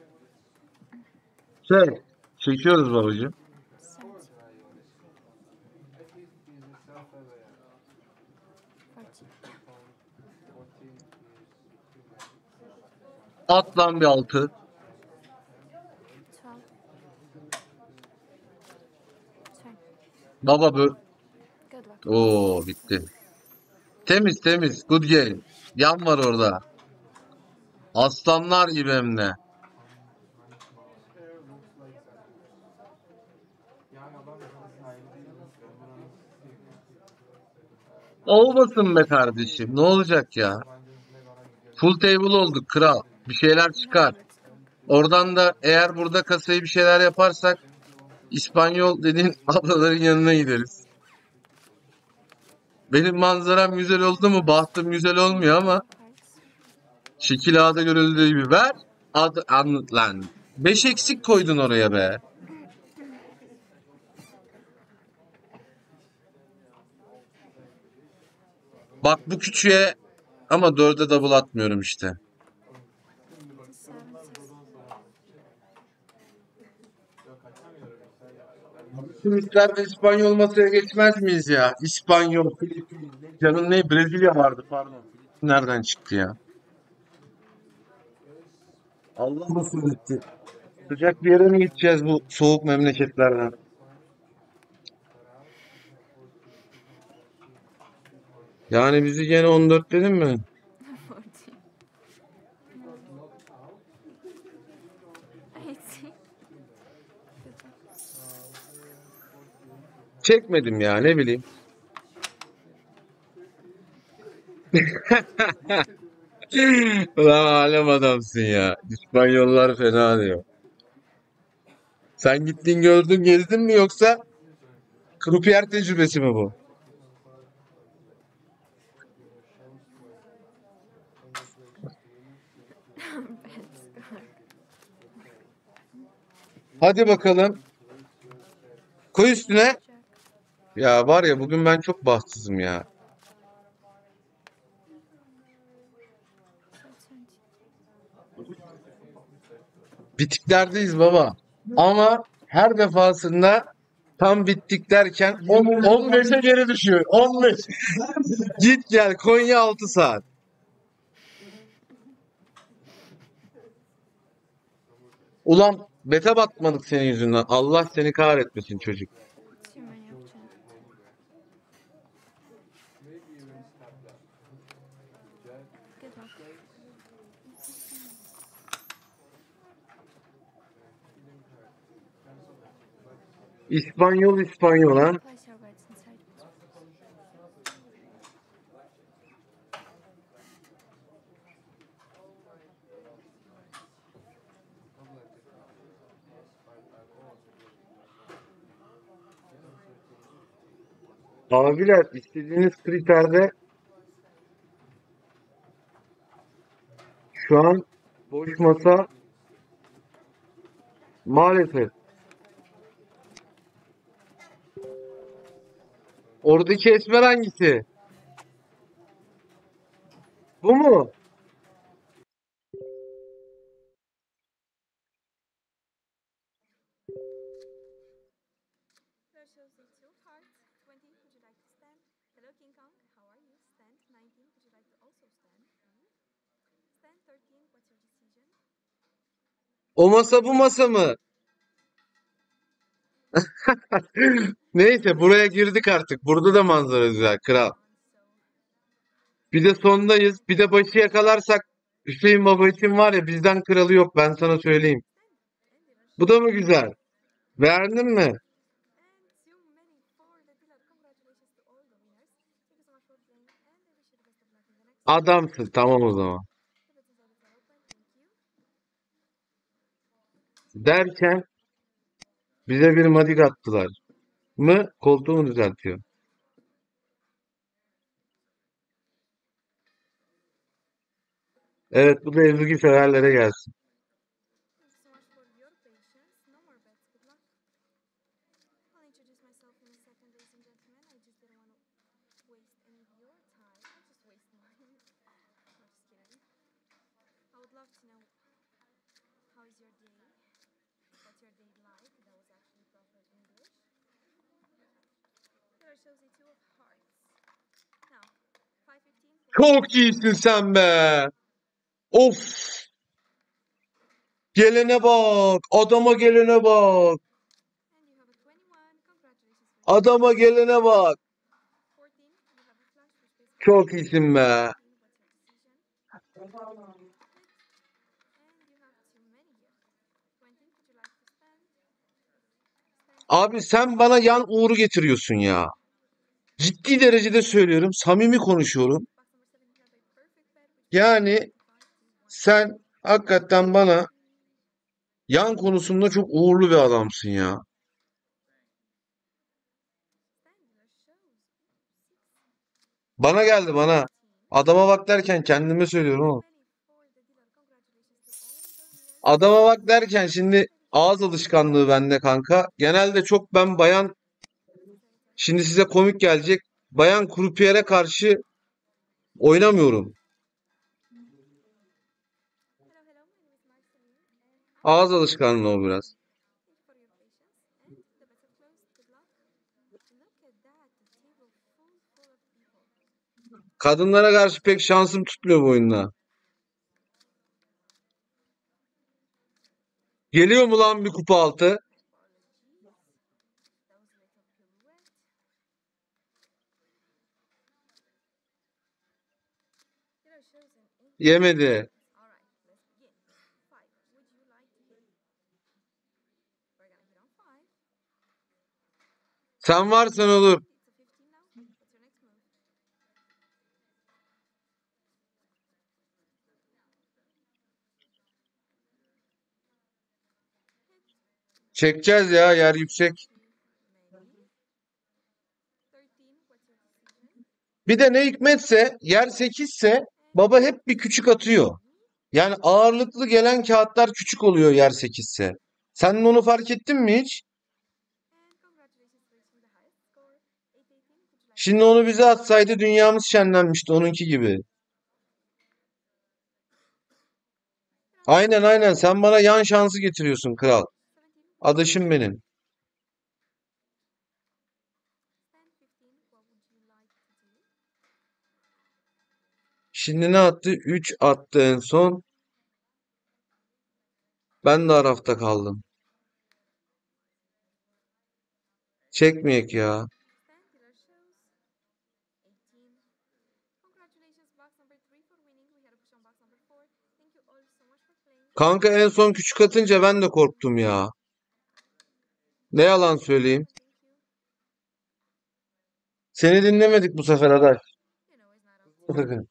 Çekiyoruz babacığım. At lan bir altı. Baba Oo bitti. Temiz temiz. Good game. Yan var orada. Aslanlar gibi hem de. Olmasın be kardeşim. Ne olacak ya? Full table olduk kral. Bir şeyler çıkar. Oradan da eğer burada kasayı bir şeyler yaparsak İspanyol dediğin ablaların yanına gideriz. Benim manzaram güzel oldu mu? Bahtım güzel olmuyor ama şekil ağda görüldüğü gibi ver. Anlat lan. 5 eksik koydun oraya be. Bak bu küçüğe ama 4'e double atmıyorum işte. Turistler de İspanyol masaya geçmez miyiz ya? İspanyol, Filipin. Canım ne? Brezilya vardı pardon. Nereden çıktı ya? Allah nasıl etti? Sıcak bir yere mi gideceğiz bu soğuk memleketlerden? Yani bizi gene 14 dedim mi? Çekmedim ya ne bileyim. Ulan alem adamsın ya. İspanyollar fena diyor. Sen gittin gördün gezdin mi yoksa krupiyer tecrübesi mi bu? Hadi bakalım. Koy üstüne. Ya var ya bugün ben çok bahtsızım ya. Bitiklerdeyiz baba. Ama her defasında tam bittik derken 15'e geri düşüyor. 15. Git gel Konya 6 saat. Ulan bete batmadık senin yüzünden. Allah seni kahretmesin çocuk. İspanyol İspanyol ha. Abiler istediğiniz kriterde şu an boş masa maalesef. Oradaki esmer hangisi? Bu mu? There shows the two of hearts. 20. Would you like to stand? Hello, King Kong. How are you? Stand. 19. Would you like to also stand? Stand. 13. What's your decision? O masa bu masa mı? Neyse buraya girdik artık. Burada da manzara güzel kral. Bir de sondayız. Bir de başı yakalarsak Hüseyin Baba için var ya bizden kralı yok ben sana söyleyeyim. Bu da mı güzel? Beğendin mi? And too many for the dealer. Congratulations to all the winners. Thank you so much for playing, and I wish you the best of luck in the next round. Adamsın tamam o zaman. The bets and are open. Thank you. Derken bize bir madik attılar. Mı? Koltuğumu düzeltiyor. Evet bu da Ezugi severlere gelsin. Thank you so much for your patience. No more bets. Good luck. I'll introduce myself in a second, ladies and gentlemen. I just didn't want to waste any of your time. I'll just waste mine. I'm just kidding. I would love to know how is your day? What's your day like? That was actually proper English. There shows the two of hearts. Now, 5:15. Çok iyisin sen be. Of. Gelene bak. Adama gelene bak. And you have a 21. Congratulations. Adama gelene bak. 14. You have a flash for space. Çok iyisin be. What's your decision? And you have too many here. 20. Would you like to stand? Abi sen bana yan uğuru getiriyorsun ya. Ciddi derecede söylüyorum. Samimi konuşuyorum. Box number 7, you have a perfect bet. Yani sen hakikaten bana yan konusunda çok uğurlu bir adamsın ya. Bana geldi bana. Adama bak derken kendime söylüyorum oğlum. Adama bak derken şimdi ağız alışkanlığı bende kanka. Genelde çok ben bayan şimdi size komik gelecek. Bayan krupiyere karşı oynamıyorum. Ağız alışkanlığı o biraz. Kadınlara karşı pek şansım tutmuyor bu oyunda. Geliyor mu lan bir kupa altı? Yemedi. Sen varsan olur. Çekeceğiz ya yer yüksek. Bir de ne hikmetse yer 8'se baba hep bir küçük atıyor. Yani ağırlıklı gelen kağıtlar küçük oluyor yer 8'se. Sen onu fark ettin mi hiç? Şimdi onu bize atsaydı dünyamız şenlenmişti onunki gibi. Aynen aynen sen bana yan şansı getiriyorsun kral. Adaşım benim. Şimdi ne attı? 3 attı en son. Ben de arafta kaldım. Çekmeyek ya. Kanka en son küçük atınca ben de korktum ya. Ne yalan söyleyeyim. Seni dinlemedik bu sefer Adaş. Sakın.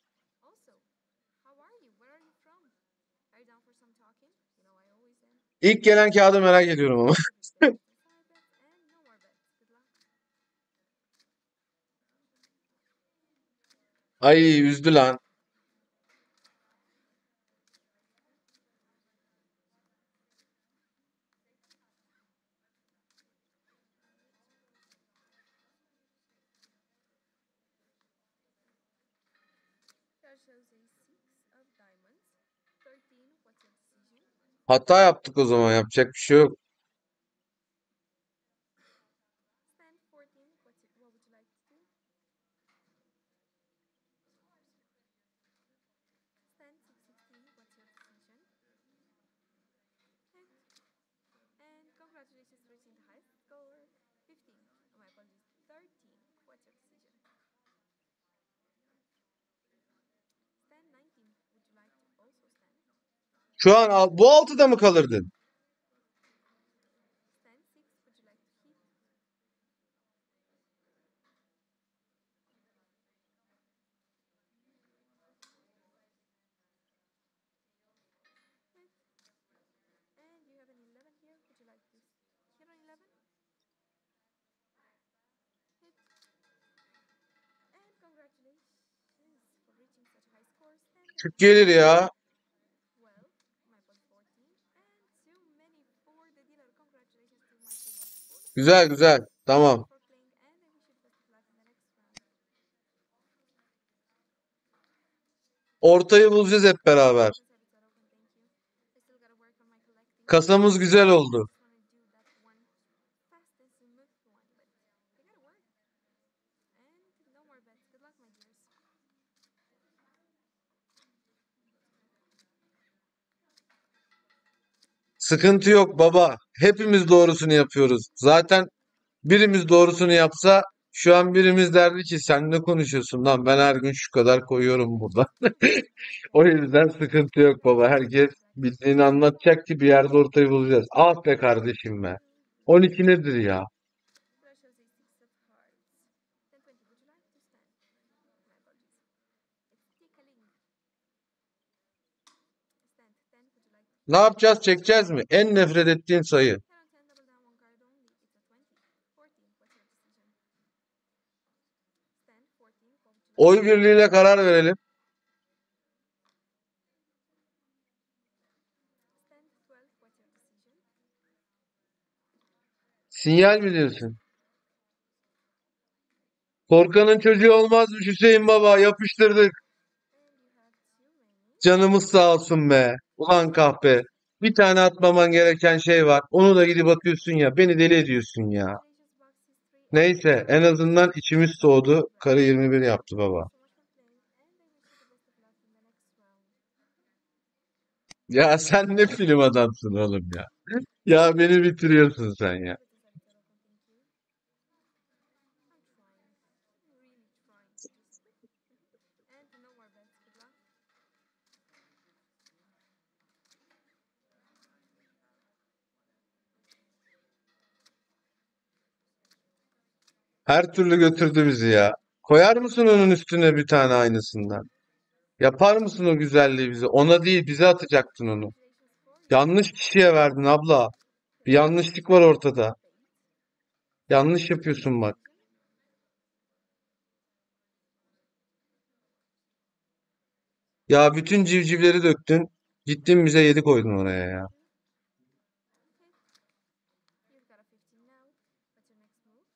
İlk gelen kağıdı merak ediyorum ama. Ay üzdü lan. Here shows a six of diamonds. 13, what's your decision? Hata yaptık o zaman. Yapacak bir şey yok. Stand 14, what would you like to do? Stand 16, what's your decision? And congratulations reaching the highest score. 15. Oh, my apologies. 13. What's your decision? Stand 19. Would you like to also stand? Şu an bu altıda mı kalırdın? Stand 6. Would you like to hit? Hit. And you have an 11 here. Would you like to hit an 11? Hit. And congratulations for reaching such a high score. Stand 40 gelir ya. 12. My apologies. 14. And too many for the dealer. Congratulations to my table. Güzel güzel. Tamam. For playing, and I wish you the best of luck in the next round. Ortayı bulacağız hep beraber. This episode open, thank you. I still gotta work on my collecting. Kasamız güzel oldu. Just wanna do that one fast and smooth one, but I gotta work. And no more bets. Good luck, my dears. Sıkıntı yok baba. Hepimiz doğrusunu yapıyoruz. Zaten birimiz doğrusunu yapsa şu an birimiz derdi ki sen ne konuşuyorsun lan, ben her gün şu kadar koyuyorum burada. O yüzden sıkıntı yok baba. Herkes bildiğini anlatacak ki bir yerde ortayı bulacağız. Ah be kardeşim be. 12 nedir ya? Here shows a six of hearts. 10, 20. Would you like to stand? My apologies. It's tickling. Stand 10. Would you like to? Ne yapacağız? Çekeceğiz mi? En nefret ettiğin sayı. 10 on 10, double down one card only. It's a 20. 14. What's your decision? Stand 14. What would you like? Oy birliğiyle karar verelim. Stand 12. What's your decision? Sinyal mi diyorsun? Korkanın çocuğu olmazmış Hüseyin baba. Yapıştırdık. And you have too many. Canımız sağ olsun be. Ulan kahpe. Bir tane atmaman gereken şey var. Onu da gidip atıyorsun ya. Beni deli ediyorsun ya. Congratulations, box history. Neyse en azından içimiz soğudu. Karı 21 yaptı baba. So much for playing, and I wish you the best of luck in the next round. Ya sen ne film adamsın oğlum ya. Ya beni bitiriyorsun sen ya. With this episode open, thank you. I'm trying. I'm really trying to just and no more bets. Good luck. Her türlü götürdü bizi ya. Koyar mısın onun üstüne bir tane aynısından? Yapar mısın o güzelliği bize? Ona değil bize atacaktın onu. Congratulations for Yanlış kişiye verdin abla. Bir yanlışlık var ortada. Yanlış yapıyorsun bak. Ya bütün civcivleri döktün. Gittin bize 7 koydun oraya ya. You've got a 15 now. What's your next move?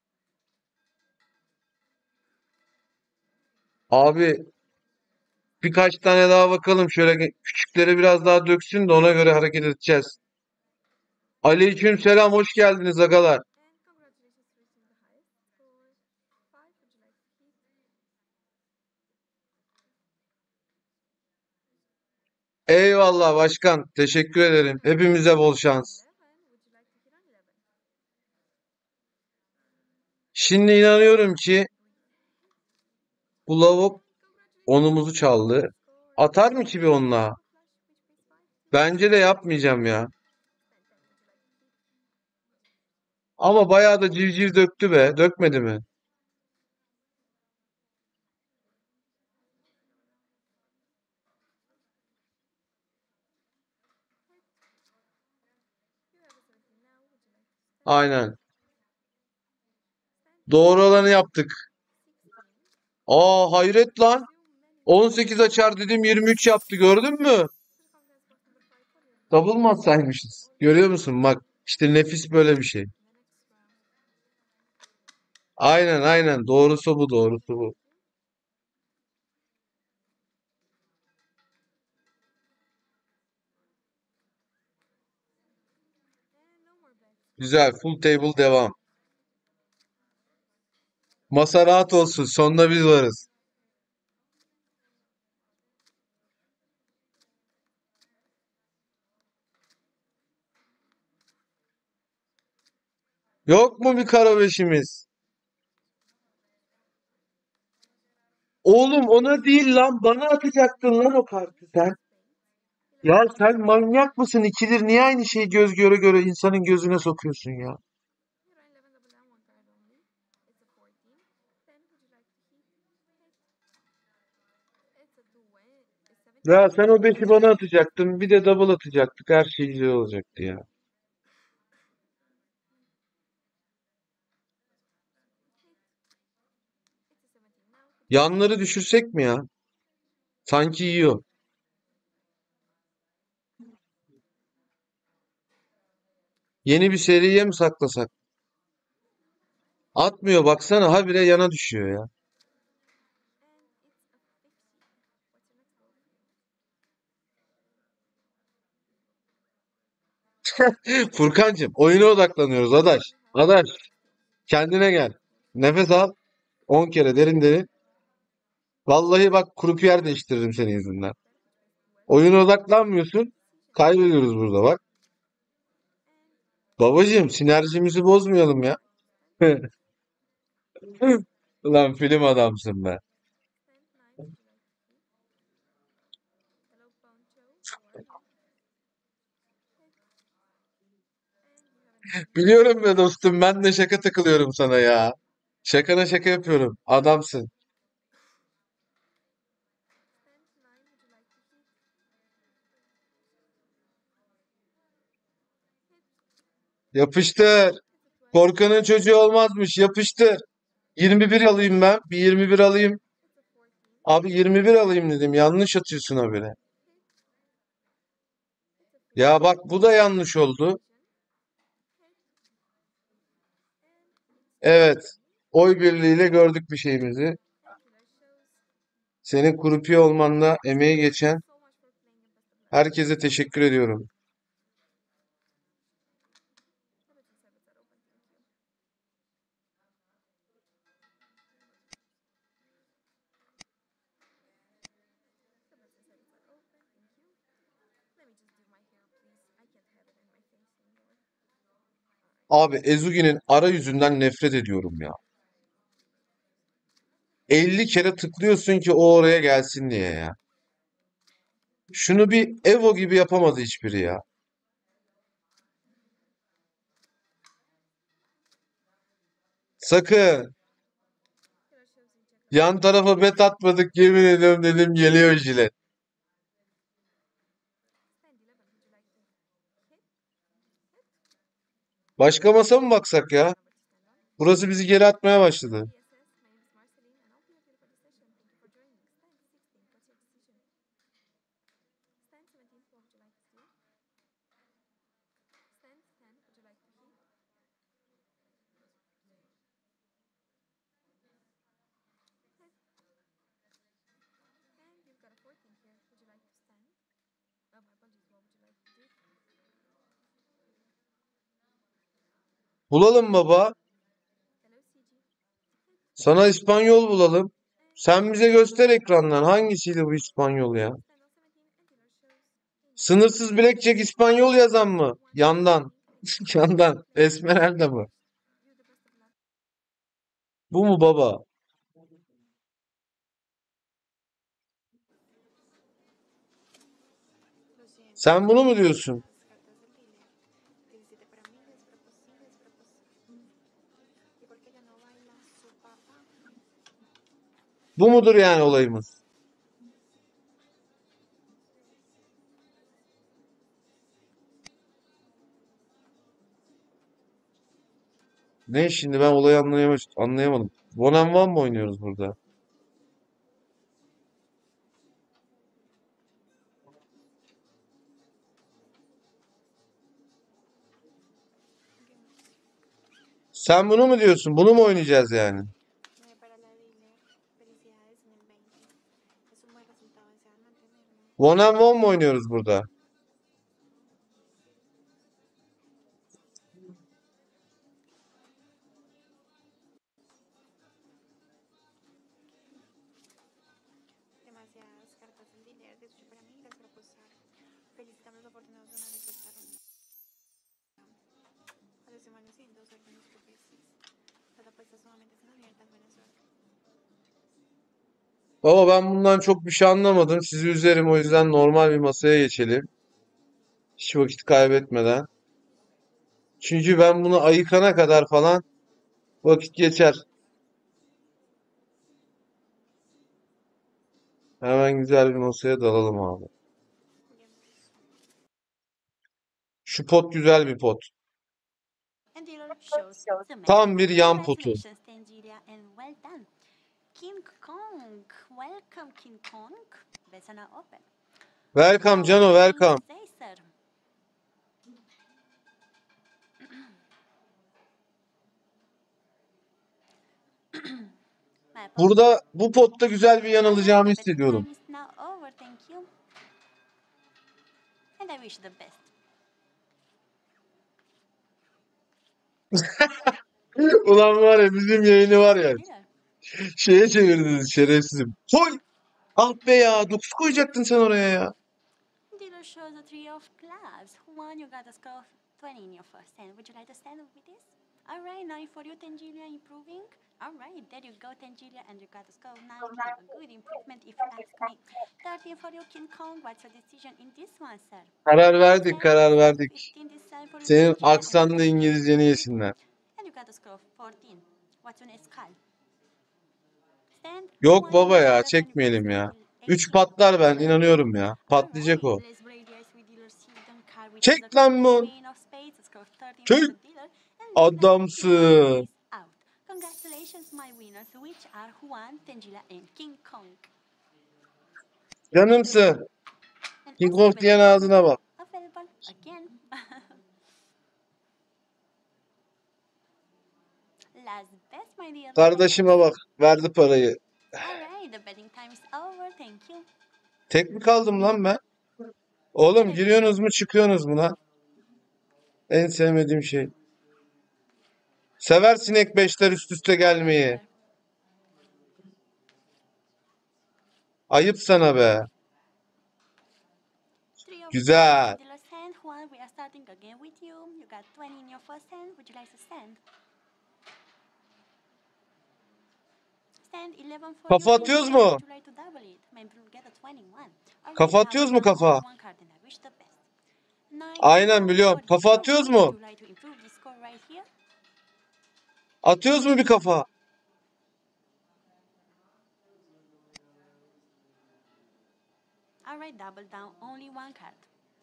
Abi birkaç tane daha bakalım. Şöyle küçükleri biraz daha döksün de ona göre hareket edeceğiz. Aleyküm selam, hoş geldiniz agalar. And congratulations for reaching the highest score. 5. Would you like to hit? Eyvallah başkan. Teşekkür ederim. Hepimize bol şans. 11. Would you like to hit on 11? Şimdi inanıyorum ki bu lavuk onumuzu çaldı. Atar mı ki bir onunla? Bence de yapmayacağım ya. Ama bayağı da civciv döktü be. Dökmedi mi? Aynen. Doğru olanı yaptık. Aa hayret lan. 18 açar dedim 23 yaptı gördün mü? Double mı atsaymışız? Görüyor musun? Bak işte nefis böyle bir şey. Aynen aynen doğrusu bu doğrusu bu. Güzel full table devam. Masa rahat olsun sonunda biz varız. Yok mu bir kara beşimiz? Oğlum ona değil lan bana atacaktın lan o kartı sen. Ya sen manyak mısın? İkidir niye aynı şeyi göz göre göre insanın gözüne sokuyorsun ya? Ya sen o beşi bana atacaktın. Bir de double atacaktık. Her şey güzel olacaktı ya. Yanları düşürsek mi ya? Sanki yiyor. Yeni bir seriye mi saklasak? Atmıyor baksana habire yana düşüyor ya. Furkancığım oyuna odaklanıyoruz adaş. Adaş kendine gel. Nefes al. 10 kere derin derin. Vallahi bak kurup yer değiştiririm senin yüzünden. Oyuna odaklanmıyorsun. Kaybediyoruz burada bak. Babacığım sinerjimizi bozmayalım ya. Ulan film adamsın be. Biliyorum be dostum ben de şaka takılıyorum sana ya. Şakana şaka yapıyorum. Adamsın. Yapıştır. Korkanın çocuğu olmazmış. Yapıştır. 21 alayım ben. Bir 21 alayım. Abi 21 alayım dedim. Yanlış atıyorsun habire. Ya bak bu da yanlış oldu. Evet. Oy birliğiyle gördük bir şeyimizi. Senin kurupiye olmanla emeği geçen herkese teşekkür ediyorum. Abi Ezugi'nin arayüzünden nefret ediyorum ya. 50 kere tıklıyorsun ki o oraya gelsin diye ya. Şunu bir Evo gibi yapamadı hiçbiri ya. Sakın. Yan tarafa bet atmadık yemin ediyorum dedim geliyor jilet. Başka masa mı baksak ya? Burası bizi geri atmaya başladı. Bulalım baba. Sana İspanyol bulalım. Sen bize göster ekrandan hangisiydi bu İspanyol ya? Sınırsız blackjack İspanyol yazan mı? Yandan. Yandan. Esmeralda mı? Bu mu baba? Sen bunu mu diyorsun? Bu mudur yani olayımız? Ne şimdi ben olayı anlayamadım. One and one mı oynuyoruz burada? Sen bunu mu diyorsun? Bunu mu oynayacağız yani? Para la dealer, felicidades en el 20. Es un buen resultado, desean mantenerlo. One and one mu oynuyoruz burada? Demasiadas cartas del dealer de su para mí las quiero posar. Felicitamos a los afortunados ganadores de esta ronda. A los semanas y dos órdenes profesis. Las apuestas solamente están abiertas. Buena suerte. Baba ben bundan çok bir şey anlamadım. Sizi üzerim, o yüzden normal bir masaya geçelim. Hiç vakit kaybetmeden. Çünkü ben bunu ayıkana kadar falan vakit geçer. Hemen güzel bir masaya dalalım abi. Juguemos. Şu pot güzel bir pot. And dealer shows the man. Tam bir yan potu. Congratulations, Tangilia, and well done. King Kong. Welcome, King Kong. Besana open. Welcome Cano, welcome. Say, sir. My apologies. Burada bu potta güzel bir yan Alright, alacağımı the betting hissediyorum. time is now over, thank you. And I wish you the best. Ulan var ya, bizim yayını var ya, Dealer. şeye çevirdiniz şerefsizim. Koy! Ah be ya, 9 koyacaktın sen oraya ya. Dealer shows a three of clubs. One, you got a score 20 in your first hand. Would you like to stand with this? Alright, now for you, Tangilia, improving. Alright, there you go, Tangilia, and you got a score 19. A good improvement if you ask me. 13 for you, King Kong. What's your decision in this one, sir? Karar verdik, 10, karar verdik. 15 this time for you, Senin Tangilia, and aksanlı 14 İngilizceni yesinler. and you got a score 14. What's your next call? Stand. Yok One, baba you ya, got a çekmeyelim ya. 18. 3 patlar, ben inanıyorum ya. Patlayacak o. Alright, let's break the ice with dealer's hidden card, which Çek is the lan bu. Queen of Spades. It's got 13 Çek. for the dealer, and this time Adamsın. Juan is out. Congratulations, my winners, which are Juan, Tangilia, and King Kong. Canımsın. And King also Kong the diyen betting ağzına time bak. is available again. Last best, my dear. Kardeşime bak. Verdi parayı. Alright, the betting time is over. Thank you. Tek mi kaldım lan ben? Oğlum giriyorsunuz mu çıkıyorsunuz mu lan? En sevmediğim şey. Seversin ek 5'ler üst üste gelmeyi. Ayıp sana be. Three of Güzel. clubs in dealer's hand. Juan, we are starting again with you. You got 20 in your first hand. Would you like to stand? Stand 11 for Kafa you. atıyoruz Tangilia. mu? Would you like to double it? Maybe we'll get a 21. Alright, Kafa now atıyoruz we mu got kafa? only one card and I wish the best. 9 Aynen biliyorum. for Kafa you. atıyoruz Would mu? you like to improve this score right here? Atıyoruz mu bir kafa? Alright, double down, only one card.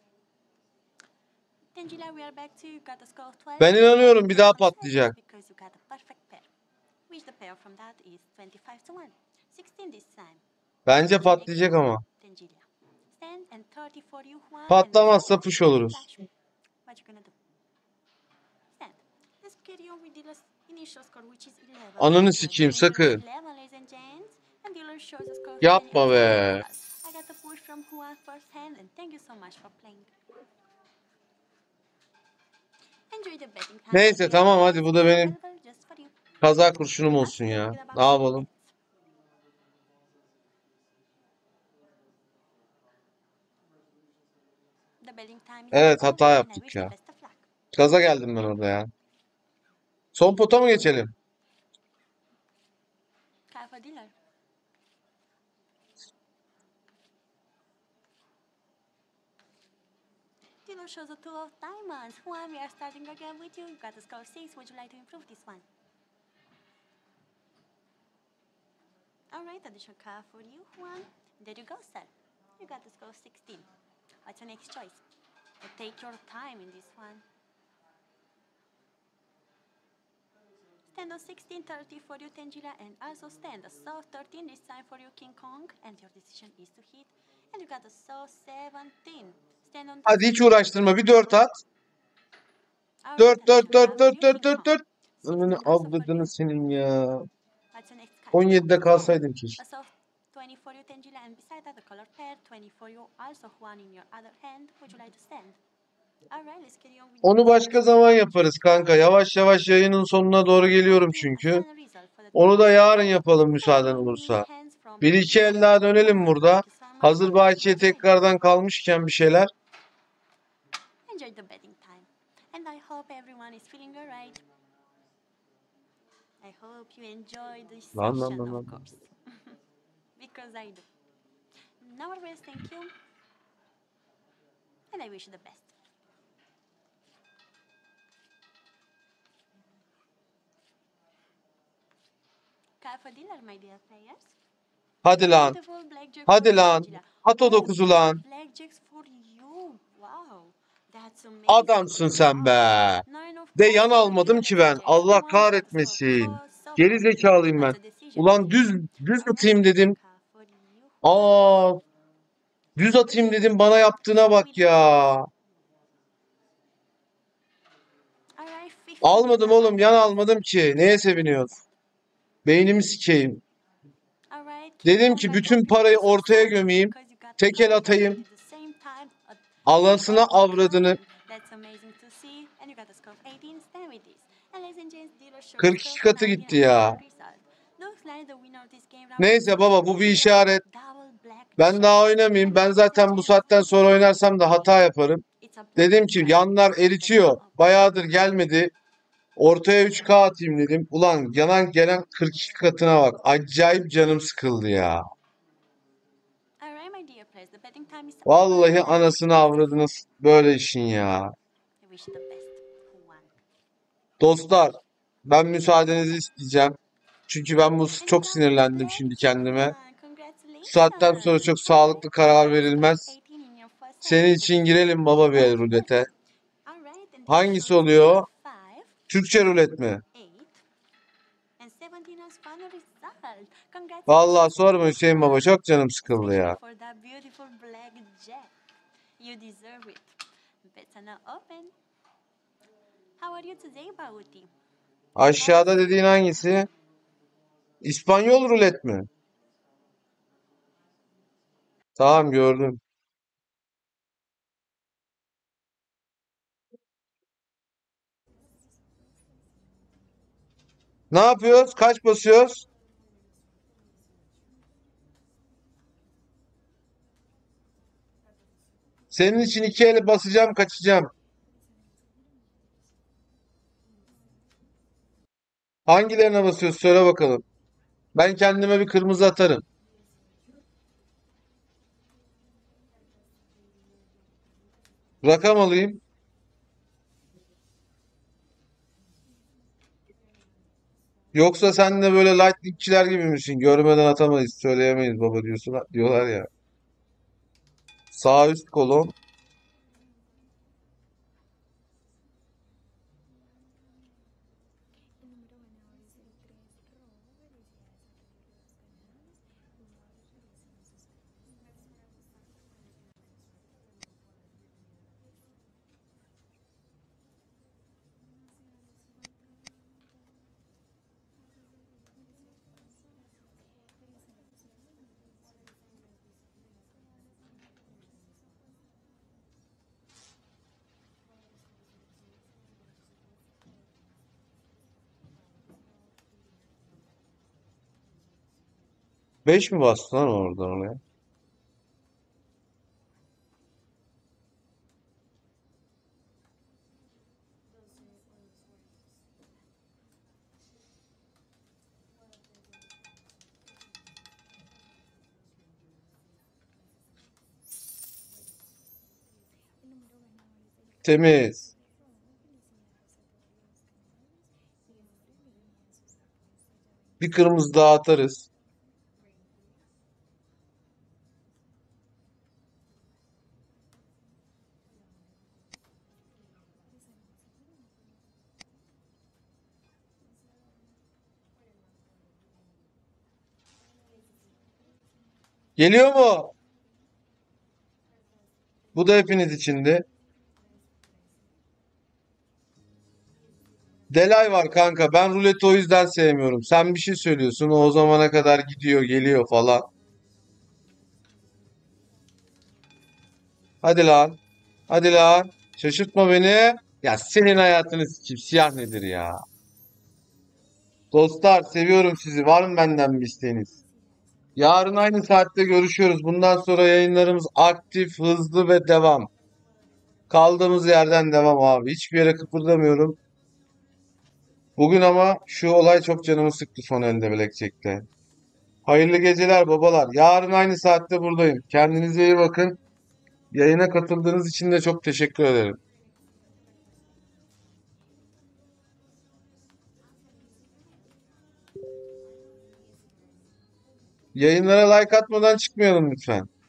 Tangilia, we are back to you got a score of 12. Ben inanıyorum bir daha First hand patlayacak. because you got a perfect pair. Which the pair from that is 25 to 1. 16 this time. Bence patlayacak ama. Tangilia. Stand and 30 for you, Juan. Patlamazsa and push oluruz. what you gonna do? Stand. Let's carry on with dealer's initial score, which is 11. Ananı sikeyim sakın. 11, ladies and gents. And dealer shows a score of Yapma 20. be. I got a push from Juan first hand, and thank you so much for playing. Enjoy the betting time. Neyse tamam, hadi bu da benim Available just for you. kaza kurşunum olsun ya. Ne yapalım? The betting time is Evet, now hata over, and I yaptık wish the ya. best of luck. Gaza geldim ben orada ya. Son pota mı geçelim? Call for dealer. Dealer shows a two of diamonds. Juan, we are starting again with you. You got a score 6. Would you like to improve this one? Alright, additional card for you, Juan. There you go, sir. You got the score 16. What's your next choice? Take your time in this one. Stand on 16, 30 for you, Tangilia, and also stand a saw 13 this time for you, King Kong, and your decision is to hit. And you got a saw 17. Stand on Hadi hiç uğraştırma, bir 4 at. Alright, 4 4 additional 4 card for 4 you, 4 King 4 Kong. 4. Önünü and also for avradını you. senin ya. What's the next card? 17'de 10. kalsaydın keşke. A soft 20 for you, Tangela, and beside that, a color pair, 20 for you, also one in your other hand. Would you like to stand? Alright, let's carry on with Onu başka zaman yaparız kanka. Yavaş yavaş yayının sonuna doğru geliyorum çünkü. Onu da yarın yapalım müsaaden olursa. Bir iki el daha dönelim burada. Hazır bakiye tekrardan kalmışken bir şeyler. Enjoy the betting time. And I hope everyone is feeling alright. I hope you enjoy this Lan, session, lan, lan, of lan. course. Because I do. Now, always thank you. And I wish you the best. Card for dealer, my dear players. Hadi lan. Beautiful blackjack Hadi for you, lan. Angela. At o 9'u lan. Blackjacks for you. Wow. That's amazing. Adamsın sen be. Nine of De cups yan for the almadım dealer, ki ben. Jack. Allah One kahretmesin. so Geri zekalıyım ben. What's the decision? Ulan düz atayım dedim. Card for you. Aa, düz atayım dedim, bana yaptığına bak ya. Alright, 50 Almadım oğlum, yan almadım ki. Neye seviniyoruz? Beynimi sikeyim. Alright, Dedim ki bütün parayı ortaya gömeyim. Tek el atayım. Anasını avradını. 42 katı gitti ya. Neyse baba, bu bir işaret. Ben daha oynamayayım. Ben zaten bu saatten sonra oynarsam da hata yaparım. Dedim ki yanlar eritiyor. Bayağıdır gelmedi. Ortaya 3K atayım dedim. Ulan yanan gelen 42 katına bak. Acayip canım sıkıldı ya. Vallahi anasını avradını böyle işin ya. Dostlar, ben müsaadenizi isteyeceğim. Çünkü ben çok sinirlendim şimdi kendime. Bu saatten sonra çok sağlıklı karar verilmez. Senin için girelim baba bir el rulete. Hangisi oluyor? Türkçe rulet mi? Vallahi sorma Hüseyin baba, çok canım sıkıldı ya. Aşağıda dediğin hangisi? İspanyol rulet mi? Tamam, gördüm. Ne yapıyoruz? Kaç basıyoruz? Senin için 2 eli basacağım, kaçacağım. Hangilerine basıyoruz? Söyle bakalım. Ben kendime bir kırmızı atarım. Rakam alayım. Yoksa sen de böyle lightningçiler gibi misin? Görmeden atamayız, söyleyemeyiz baba diyorlar ya. Sağ üst kolon. Beş mi bastı lan oradan oraya? Temiz. Bir kırmızı daha atarız. Geliyor mu? Bu da hepiniz içindi. Delay var kanka. Ben ruleti o yüzden sevmiyorum. Sen bir şey söylüyorsun. O zamana kadar gidiyor, geliyor falan. Hadi lan. Hadi lan. Şaşırtma beni. Ya senin hayatını sikeyim. Siyah nedir ya? Dostlar seviyorum sizi. Var mı benden bir isteğiniz? Yarın aynı saatte görüşüyoruz. Bundan sonra yayınlarımız aktif, hızlı ve devam. Kaldığımız yerden devam abi. Hiçbir yere kıpırdamıyorum. Bugün ama şu olay çok canımı sıktı son elde Blackjack'te. Hayırlı geceler babalar. Yarın aynı saatte buradayım. Kendinize iyi bakın. Yayına katıldığınız için de çok teşekkür ederim. Yayınlara like atmadan çıkmayalım lütfen.